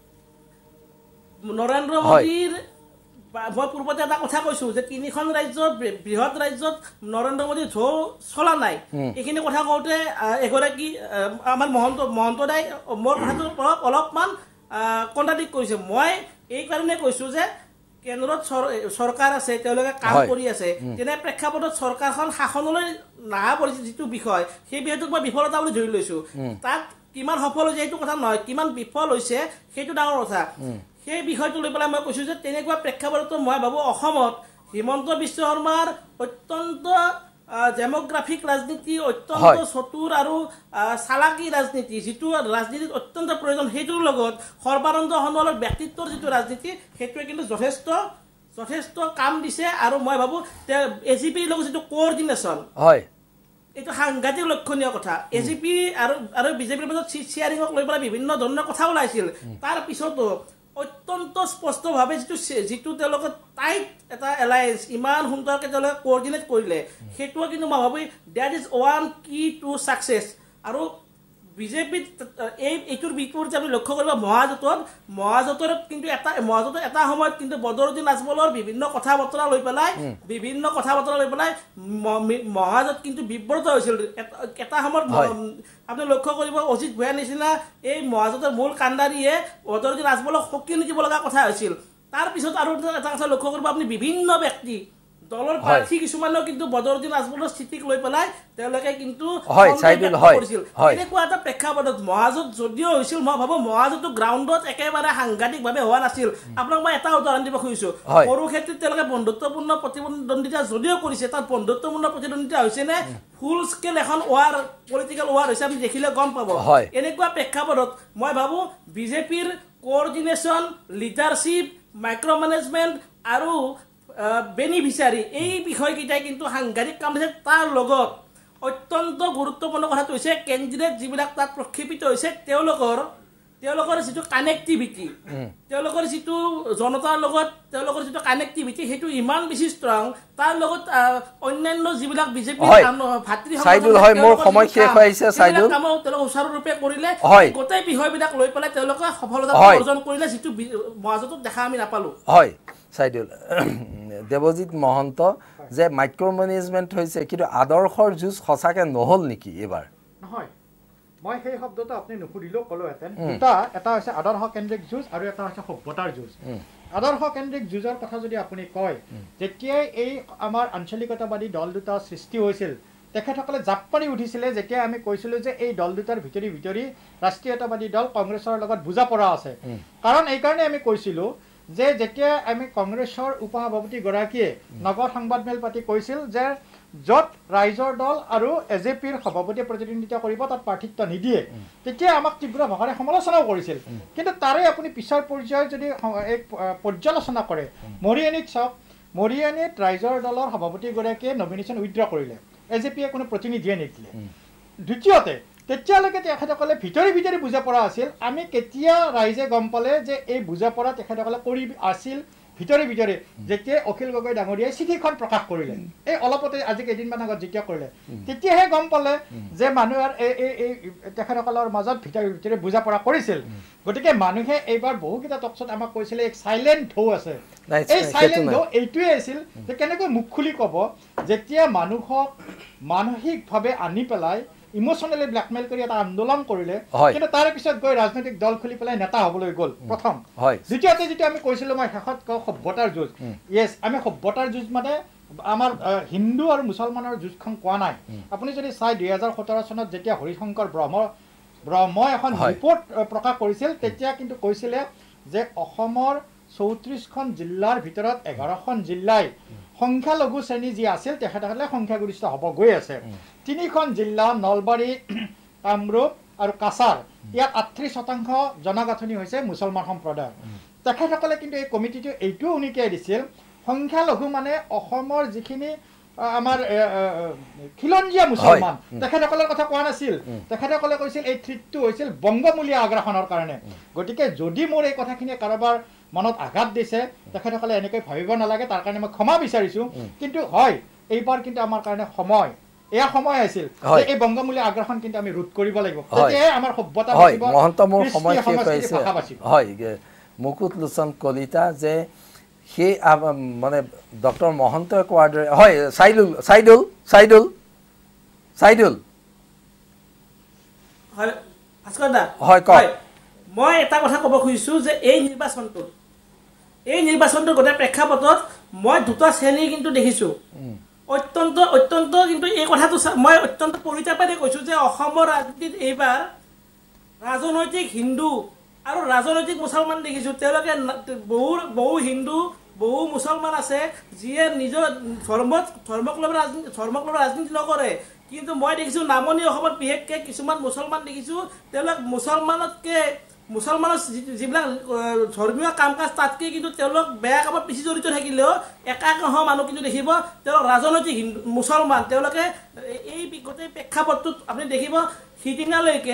নৰেন্দ্ৰ মোদীৰ, মই পূৰ্বতে এটা কথা কৈছোঁ যে 3খন ৰাজ্যত, বৃহৎ ৰাজ্যত নৰেন্দ্ৰ মোদীৰ ঢৌ চলা নাই। এইখিনি কথা কওঁতে এগৰাকী আমাৰ মহন্ত দাই মোৰ কথাটোৰ পৰা অলপমান কণ্ট্ৰাডিক্ট কৰিছে। মই এইকাৰণে কৈছোঁ যে কেন্দ্ৰত চৰকাৰ আছে, তেওঁলোকে কাম কৰি আছে, তেনে প্ৰেক্ষাপটত চৰকাৰখন শাসনলৈ নাহা পৰিছে যিটো বিষয়, সেই বিষয়টোক মই বিফলতা বুলি ধৰি লৈছোঁ। তাত কিমান সফল হৈছে সেইটো কথা নহয়, কিমান বিফল হৈছে সেইটো ডাঙৰ কথা। সেই বিষয়টো লৈ পেলাই মই কৈছোঁ যে তেনেকুৱা প্ৰেক্ষাপটতো মই ভাবোঁ অসমত হিমন্ত বিশ্ব শৰ্মাৰ অত্যন্ত ডেম'গ্ৰাফিক ৰাজনীতি, অত্যন্ত চতুৰ আৰু চালাকী ৰাজনীতি, যিটো ৰাজনীতিত অত্যন্ত প্ৰয়োজন, সেইটোৰ লগত সৰ্বানন্দ সোণোৱালৰ ব্যক্তিত্বৰ যিটো ৰাজনীতি, সেইটোৱে কিন্তু যথেষ্ট কাম দিছে। আৰু মই ভাবোঁ এজিপিৰ লগত যিটো কোঅৰ্ডিনেশ্যন, এইটো সাংঘাতিক লক্ষণীয় কথা। এজিপি আৰু বিজেপিৰ মাজত চিট শ্বেয়াৰিঙক লৈ পেলাই বিভিন্ন ধৰণৰ কথা ওলাইছিল, তাৰ পিছতো অত্যন্ত স্পষ্টভাৱে যিটো তেওঁলোকে টাইট এটা এলায়েন্স ইমান সুন্দৰকৈ তেওঁলোকে কোঅৰ্ডিনেট কৰিলে, সেইটোও কিন্তু মই ভাবোঁ that is one key to success. আৰু বিজেপিত এইটোৰ বিপৰীতে আপুনি লক্ষ্য কৰিব, মহাজোঁটৰ কিন্তু এটা সময়ত কিন্তু বদৰুদ্দিন আজমলৰ বিভিন্ন কথা বতৰা লৈ পেলাই মহাজোঁট কিন্তু বিব্ৰত হৈছিল। এটা সময়ত আপুনি লক্ষ্য কৰিব, অজিত ভূঞাৰ নিচিনা এই মহাজোঁটৰ মূল কাণ্ডাৰীয়ে বদৰুদ্দিন আজমলক সকিয়াই নিদিব লগা কথা হৈছিল। তাৰপিছত আৰু এটা কথা লক্ষ্য কৰিব, আপুনি বিভিন্ন ব্যক্তি দলৰ প্ৰাৰ্থী কিছুমানেও কিন্তু বদৰুদ্দিন আজমলৰ স্থিতিক লৈ পেলাই তেওঁলোকে কিন্তু কৰিছিল। এনেকুৱা এটা প্ৰেক্ষাপটত মহাজোঁট যদিও হৈছিল, মই ভাবোঁ মহাজোঁটটো গ্ৰাউণ্ডত একেবাৰে সাংঘাতিকভাৱে হোৱা নাছিল। আপোনাক মই এটা উদাহৰণ দিব খুজিছোঁ, সৰুক্ষেত্ৰীত তেওঁলোকে বন্ধুত্বপূৰ্ণ প্ৰতিদ্বন্দ্বিতা যদিও কৰিছে, তাত বন্ধুত্বপূৰ্ণ প্ৰতিদ্বন্দ্বিতা হৈছেনে, ফুল স্কেল এখন পলিটিকেল ৱাৰ হৈছে, আপুনি দেখিলে গম পাব। এনেকুৱা প্ৰেক্ষাপটত মই ভাবোঁ বিজেপিৰ কোঅৰ্ডিনেশ্যন, লিডাৰশ্বিপ, মাইক্ৰ' মেনেজমেণ্ট আৰু বেনিফিচিয়াৰী, এই বিষয়কেইটাই কিন্তু সাংঘাতিক কাম দিছে। তাৰ লগত অত্যন্ত গুৰুত্বপূৰ্ণ কথাটো হৈছে কেণ্ডিডেট যিবিলাক তাত প্ৰক্ষেপিত হৈছে, তেওঁলোকৰ যিটো কানেক্টিভিটি, তেওঁলোকৰ যিটো জনতাৰ লগত তেওঁলোকৰ যিটো কানেক্টিভিটি, সেইটো ইমান বেছি ষ্ট্ৰং। তাৰ লগত অন্যান্য যিবিলাক বিজেপিৰ ভাতৃ তেওঁলোকে সুচাৰুৰূপে কৰিলে, গোটেই বিষয়বিলাক লৈ পেলাই তেওঁলোকে সফলতা অৰ্জন কৰিলে, যিটো মহাজোঁটত দেখা আমি নাপালোঁ। হয় চাইদুল, দেৱজিৎ মহন্ত, যে মাইক্ৰ' মেনেজমেণ্ট হৈছে, কিন্তু আদৰ্শৰ যুঁজ সঁচাকৈ নহ'ল নেকি এইবাৰ? নহয়, মই সেই শব্দটো আপুনি নুসুধিলেও ক'লোহেঁতেন। এটা হৈছে আদৰ্শ কেন্দ্ৰিক যুঁজ আৰু এটা হৈছে সভ্যতাৰ যুঁজ। আদৰ্শ কেন্দ্ৰিক যুঁজৰ কথা যদি আপুনি কয়, যেতিয়াই এই আমাৰ আঞ্চলিকতাবাদী দল দুটা সৃষ্টি হৈছিল, তেখেতসকলে জাপ পাৰি উঠিছিলে যেতিয়া আমি কৈছিলোঁ যে এই দল দুটাৰ ভিতৰি ৰাষ্ট্ৰীয়তাবাদী দল কংগ্ৰেছৰ লগত বুজা পৰা আছে। কাৰণ এইকাৰণে আমি কৈছিলোঁ যে যেতিয়া আমি কংগ্ৰেছৰ উপসভাপতিগৰাকীয়ে নগৰ সংবাদমেল পাতি কৈছিল যে য'ত ৰাইজৰ দল আৰু এজেপিৰ সভাপতিয়ে প্ৰতিদ্বন্দ্বিতা কৰিব তাত প্ৰাৰ্থিত্ব নিদিয়ে, তেতিয়া আমাক তীব্ৰ ভাষাৰে সমালোচনাও কৰিছিল। কিন্তু তাৰে আপুনি পিছৰ পৰ্যায়ত যদি এক পৰ্যালোচনা কৰে, মৰিয়নীত চাওক, মৰিয়নীত ৰাইজৰ দলৰ সভাপতিগৰাকীয়ে নমিনেশ্যন উইথড্ৰ কৰিলে, এজেপিয়ে কোনো প্ৰতিনিধিয়ে নিদিলে। দ্বিতীয়তে, তেতিয়ালৈকে তেখেতসকলে ভিতৰি বুজা পৰা আছিল। আমি কেতিয়া ৰাইজে গম পালে যে এই বুজা পৰা তেখেতসকলে কৰি আছিল ভিতৰি যেতিয়া অখিল গগৈ ডাঙৰীয়াই চিঠিখন প্ৰকাশ কৰিলে, এই অলপতে আজি কেইদিনমান আগত যেতিয়া কৰিলে, তেতিয়াহে গম পালে যে মানুহে এই তেখেতসকলৰ মাজত ভিতৰি বুজা পৰা কৰিছিল। গতিকে মানুহে এইবাৰ বহুকেইটা টকছত আমাক কৈছিলে এক চাইলেণ্ট ঢৌ আছে। এই চাইলেণ্ট ঢৌ এইটোৱে আছিল যে কেনেকৈ মুখ খুলি ক'ব, যেতিয়া মানুহক মানসিকভাৱে আনি পেলাই ইমোশ্যনেলি ব্লেকমেইল কৰি এটা আন্দোলন কৰিলে হয়। কিন্তু তাৰে পিছত গৈ ৰাজনৈতিক দল খুলি পেলাই নেতা হ'বলৈ গ'ল প্ৰথম হয়। দ্বিতীয়তে যিটো আমি কৈছিলোঁ মই শেষত কওঁ সভ্যতাৰ যুঁজ য়েছ আমি সভ্যতাৰ যুঁজ মানে আমাৰ হিন্দু আৰু মুছলমানৰ যুঁজখন কোৱা নাই আপুনি যদি চাই 2017 চনত যেতিয়া হৰিশংকৰ ব্ৰহ্মই এখন ৰিপৰ্ট প্ৰকাশ কৰিছিল তেতিয়া কিন্তু কৈছিলে যে অসমৰ 34খন জিলাৰ ভিতৰত 11খন জিলাই সংখ্যালঘু শ্ৰেণী যি আছিল তেখেতসকলে সংখ্যাগৰিষ্ঠ হ'ব গৈ আছে 3খন জিলা নলবাৰী কামৰূপ আৰু কাছাৰ ইয়াত 38% জনগাঁথনি হৈছে মুছলমান সম্প্ৰদায়ৰ তেখেতসকলে কিন্তু এই কমিটিটো এইটোও উনিকিয়াই দিছিল সংখ্যালঘু মানে অসমৰ যিখিনি আমাৰ খিলঞ্জীয়া মুছলমান তেখেতসকলৰ কথা কোৱা নাছিল তেখেতসকলে কৈছিল এই থ্ৰীটটো হৈছিল বংগমূলীয়া আগ্ৰাসনৰ কাৰণে গতিকে যদি মোৰ এই কথাখিনি কাৰোবাৰ মনত আঘাত দিছে তেখেতসকলে এনেকৈ ভাবিব নালাগে তাৰ কাৰণে মই ক্ষমা বিচাৰিছোঁ কিন্তু হয় এইবাৰ কিন্তু আমাৰ কাৰণে সময় এয়া সময় আছিল যে এই বংগমূলীয়া আগ্ৰাসন কিন্তু আমি ৰোধ কৰিব লাগিব তেতিয়াহে আমাৰ সভ্যতা বাচিব মহন্ত মোৰ সময় শেষ হৈছে হয় মুকুট লোচন কলিতা যে সেই মানে ডক্টৰ মহন্তই কোৱাৰ দৰে হয় চাইদুল হয় ভাস্কৰ দা হয় কয় মই এটা কথা ক'ব খুজিছোঁ যে এই নিৰ্বাচনটোৰ গোটেই প্ৰেক্ষাপটত মই দুটা শ্ৰেণী কিন্তু দেখিছোঁ অত্যন্ত কিন্তু এই কথাটো মই অত্যন্ত পৰিতাপেৰে কৈছোঁ যে অসমৰ ৰাজনীতিত এইবাৰ ৰাজনৈতিক হিন্দু আৰু ৰাজনৈতিক মুছলমান দেখিছোঁ তেওঁলোকে বহু হিন্দু বহু মুছলমান আছে যিয়ে নিজৰ ধৰ্মক লৈ ৰাজনীতি নকৰে কিন্তু মই দেখিছোঁ নামনি অসমত বিশেষকৈ কিছুমান মুছলমান দেখিছোঁ তেওঁলোক মুছলমানৰ যিবিলাক ধৰ্মীয় কাম কাজ তাতকৈ কিন্তু তেওঁলোক বেয়া কামত বেছি জড়িত থাকিলেও একাংশ মানুহ কিন্তু দেখিব তেওঁলোক ৰাজনৈতিক মুছলমান তেওঁলোকে এই গোটেই প্ৰেক্ষাপটটোত আপুনি দেখিব সিদিনালৈকে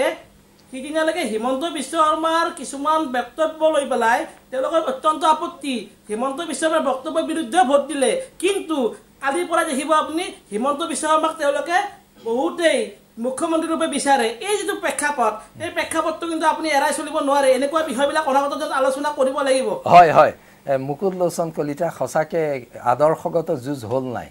হিমন্ত বিশ্ব শৰ্মাৰ কিছুমান বক্তব্য লৈ পেলাই তেওঁলোকৰ অত্যন্ত আপত্তি হিমন্ত বিশ্ব শৰ্মাৰ বক্তব্যৰ বিৰুদ্ধে ভোট দিলে কিন্তু কালিৰ পৰা দেখিব আপুনি হিমন্ত বিশ্ব শৰ্মাক তেওঁলোকে বহুতেই মুখ্যমন্ত্ৰী ৰূপে বিচাৰে এই যিটো প্ৰেক্ষাপট এই প্ৰেক্ষাপটটো কিন্তু আপুনি এৰাই চলিব নোৱাৰে এনেকুৱা বিষয়বিলাক অনাগত আলোচনা কৰিব লাগিব হয় মুকুট লোচন কলিতা সঁচাকৈ আদৰ্শগত যুঁজ হ'ল নাই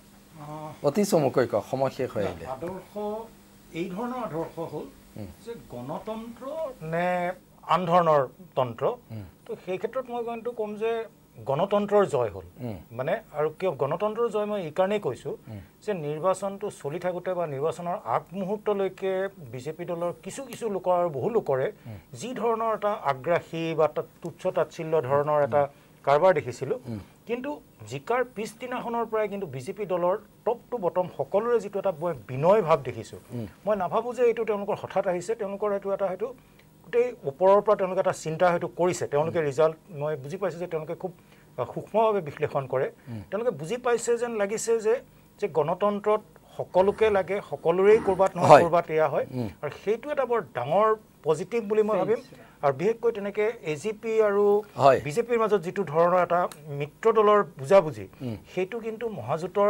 অতি চমুকৈ কওক সময় শেষ হৈ আহিলে আদৰ্শ এই ধৰণৰ আদৰ্শ হ'ল যে গণতন্ত্ৰ নে আন ধৰণৰ তন্ত্ৰ তো সেই ক্ষেত্ৰত মই কিন্তু ক'ম যে গণতন্ত্ৰৰ জয় হ'ল মানে আৰু কিয় গণতন্ত্ৰৰ জয় মই এইকাৰণেই কৈছোঁ যে নিৰ্বাচনটো চলি থাকোঁতে বা নিৰ্বাচনৰ আগমুহূৰ্তলৈকে বিজেপি দলৰ কিছু লোকৰ আৰু বহু লোকৰে যি ধৰণৰ এটা আগ্ৰাসী বা তুচ্ছ তাচ্ছিল্য ধৰণৰ এটা কাৰবাৰ দেখিছিলোঁ কিন্তু জিকাৰ পিছদিনাখনৰ পৰাই কিন্তু বিজেপি দলৰ টপ টু বটম সকলোৰে যিটো এটা মই বিনয় ভাৱ দেখিছোঁ মই নাভাবোঁ যে এইটো তেওঁলোকৰ হঠাৎ আহিছে তেওঁলোকৰ এইটো এটা হয়তো গোটেই ওপৰৰ পৰা তেওঁলোকে এটা চিন্তা হয়তো কৰিছে তেওঁলোকে ৰিজাল্ট মই বুজি পাইছোঁ যে তেওঁলোকে খুব সূক্ষ্মভাৱে বিশ্লেষণ কৰে তেওঁলোকে বুজি পাইছে যেন লাগিছে যে গণতন্ত্ৰত সকলোকে লাগে সকলোৰেই ক'ৰবাত নহয় ক'ৰবাত এয়া হয় আৰু সেইটো এটা বৰ ডাঙৰ পজিটিভ বুলি মই ভাবিম আৰু বিশেষকৈ তেনেকৈ AGP আৰু বিজেপিৰ মাজত যিটো ধৰণৰ এটা মিত্ৰ দলৰ বুজাবুজি সেইটো কিন্তু মহাজোঁটৰ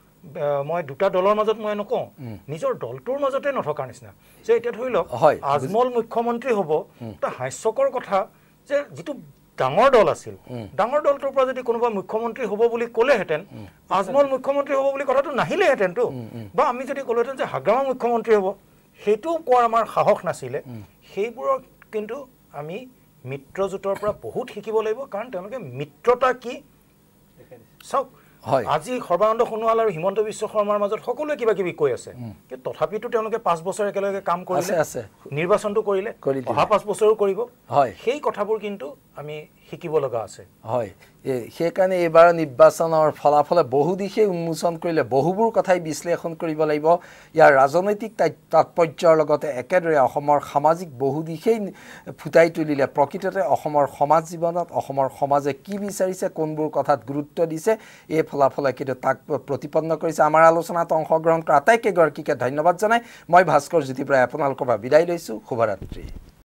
মই দুটা দলৰ মাজত মই নকওঁ নিজৰ দলটোৰ মাজতে নথকাৰ নিচিনা যে এতিয়া ধৰি লওক আজমল মুখ্যমন্ত্ৰী হ'ব এটা হাস্যকৰ কথা যে যিটো ডাঙৰ দল আছিল ডাঙৰ দলটোৰ পৰা যদি কোনোবা মুখ্যমন্ত্ৰী হ'ব বুলি ক'লেহেঁতেন আজমল মুখ্যমন্ত্ৰী হ'ব বুলি কথাটো নাহিলেহেঁতেনতো বা আমি যদি ক'লোহেঁতেন যে হাগ্ৰামা মুখ্যমন্ত্ৰী হ'ব সেইটোও কোৱাৰ আমাৰ সাহস নাছিলে সেইবোৰক কিন্তু আমি মিত্ৰজোঁটৰ পৰা বহুত শিকিব লাগিব কাৰণ তেওঁলোকে মিত্ৰতা কি চাওক আজি সৰ্বানন্দ সোণোৱাল আৰু হিমন্ত বিশ্ব শৰ্মাৰ মাজত সকলোৱে কিবা কিবি কৈ আছে কিন্তু তথাপিতো তেওঁলোকে 5 বছৰ একেলগে কাম কৰিলে নিৰ্বাচনটো কৰিলে অহা 5 বছৰো কৰিব সেই কথাবোৰ কিন্তু আমি শিকিব লগা আছে হয় সেইকাৰণে এইবাৰ নিৰ্বাচনৰ ফলাফলে বহু দিশে উন্মোচন কৰিলে বহুবোৰ কথাই বিশ্লেষণ কৰিব লাগিব ইয়াৰ ৰাজনৈতিক তাৎপৰ্যৰ লগতে একেদৰে অসমৰ সামাজিক বহু দিশেই ফুটাই তুলিলে প্ৰকৃততে অসমৰ সমাজ জীৱনত অসমৰ সমাজে কি বিচাৰিছে কোনবোৰ কথাত গুৰুত্ব দিছে এই ফলাফলে কিন্তু তাক প্ৰতিপন্ন কৰিছে আমাৰ আলোচনাত অংশগ্ৰহণ কৰা আটাইকেইগৰাকীকে ধন্যবাদ জনাই মই ভাস্কৰ জ্যোতি প্ৰায় আপোনালোকৰ পৰা বিদায় লৈছোঁ শুভৰাত্ৰি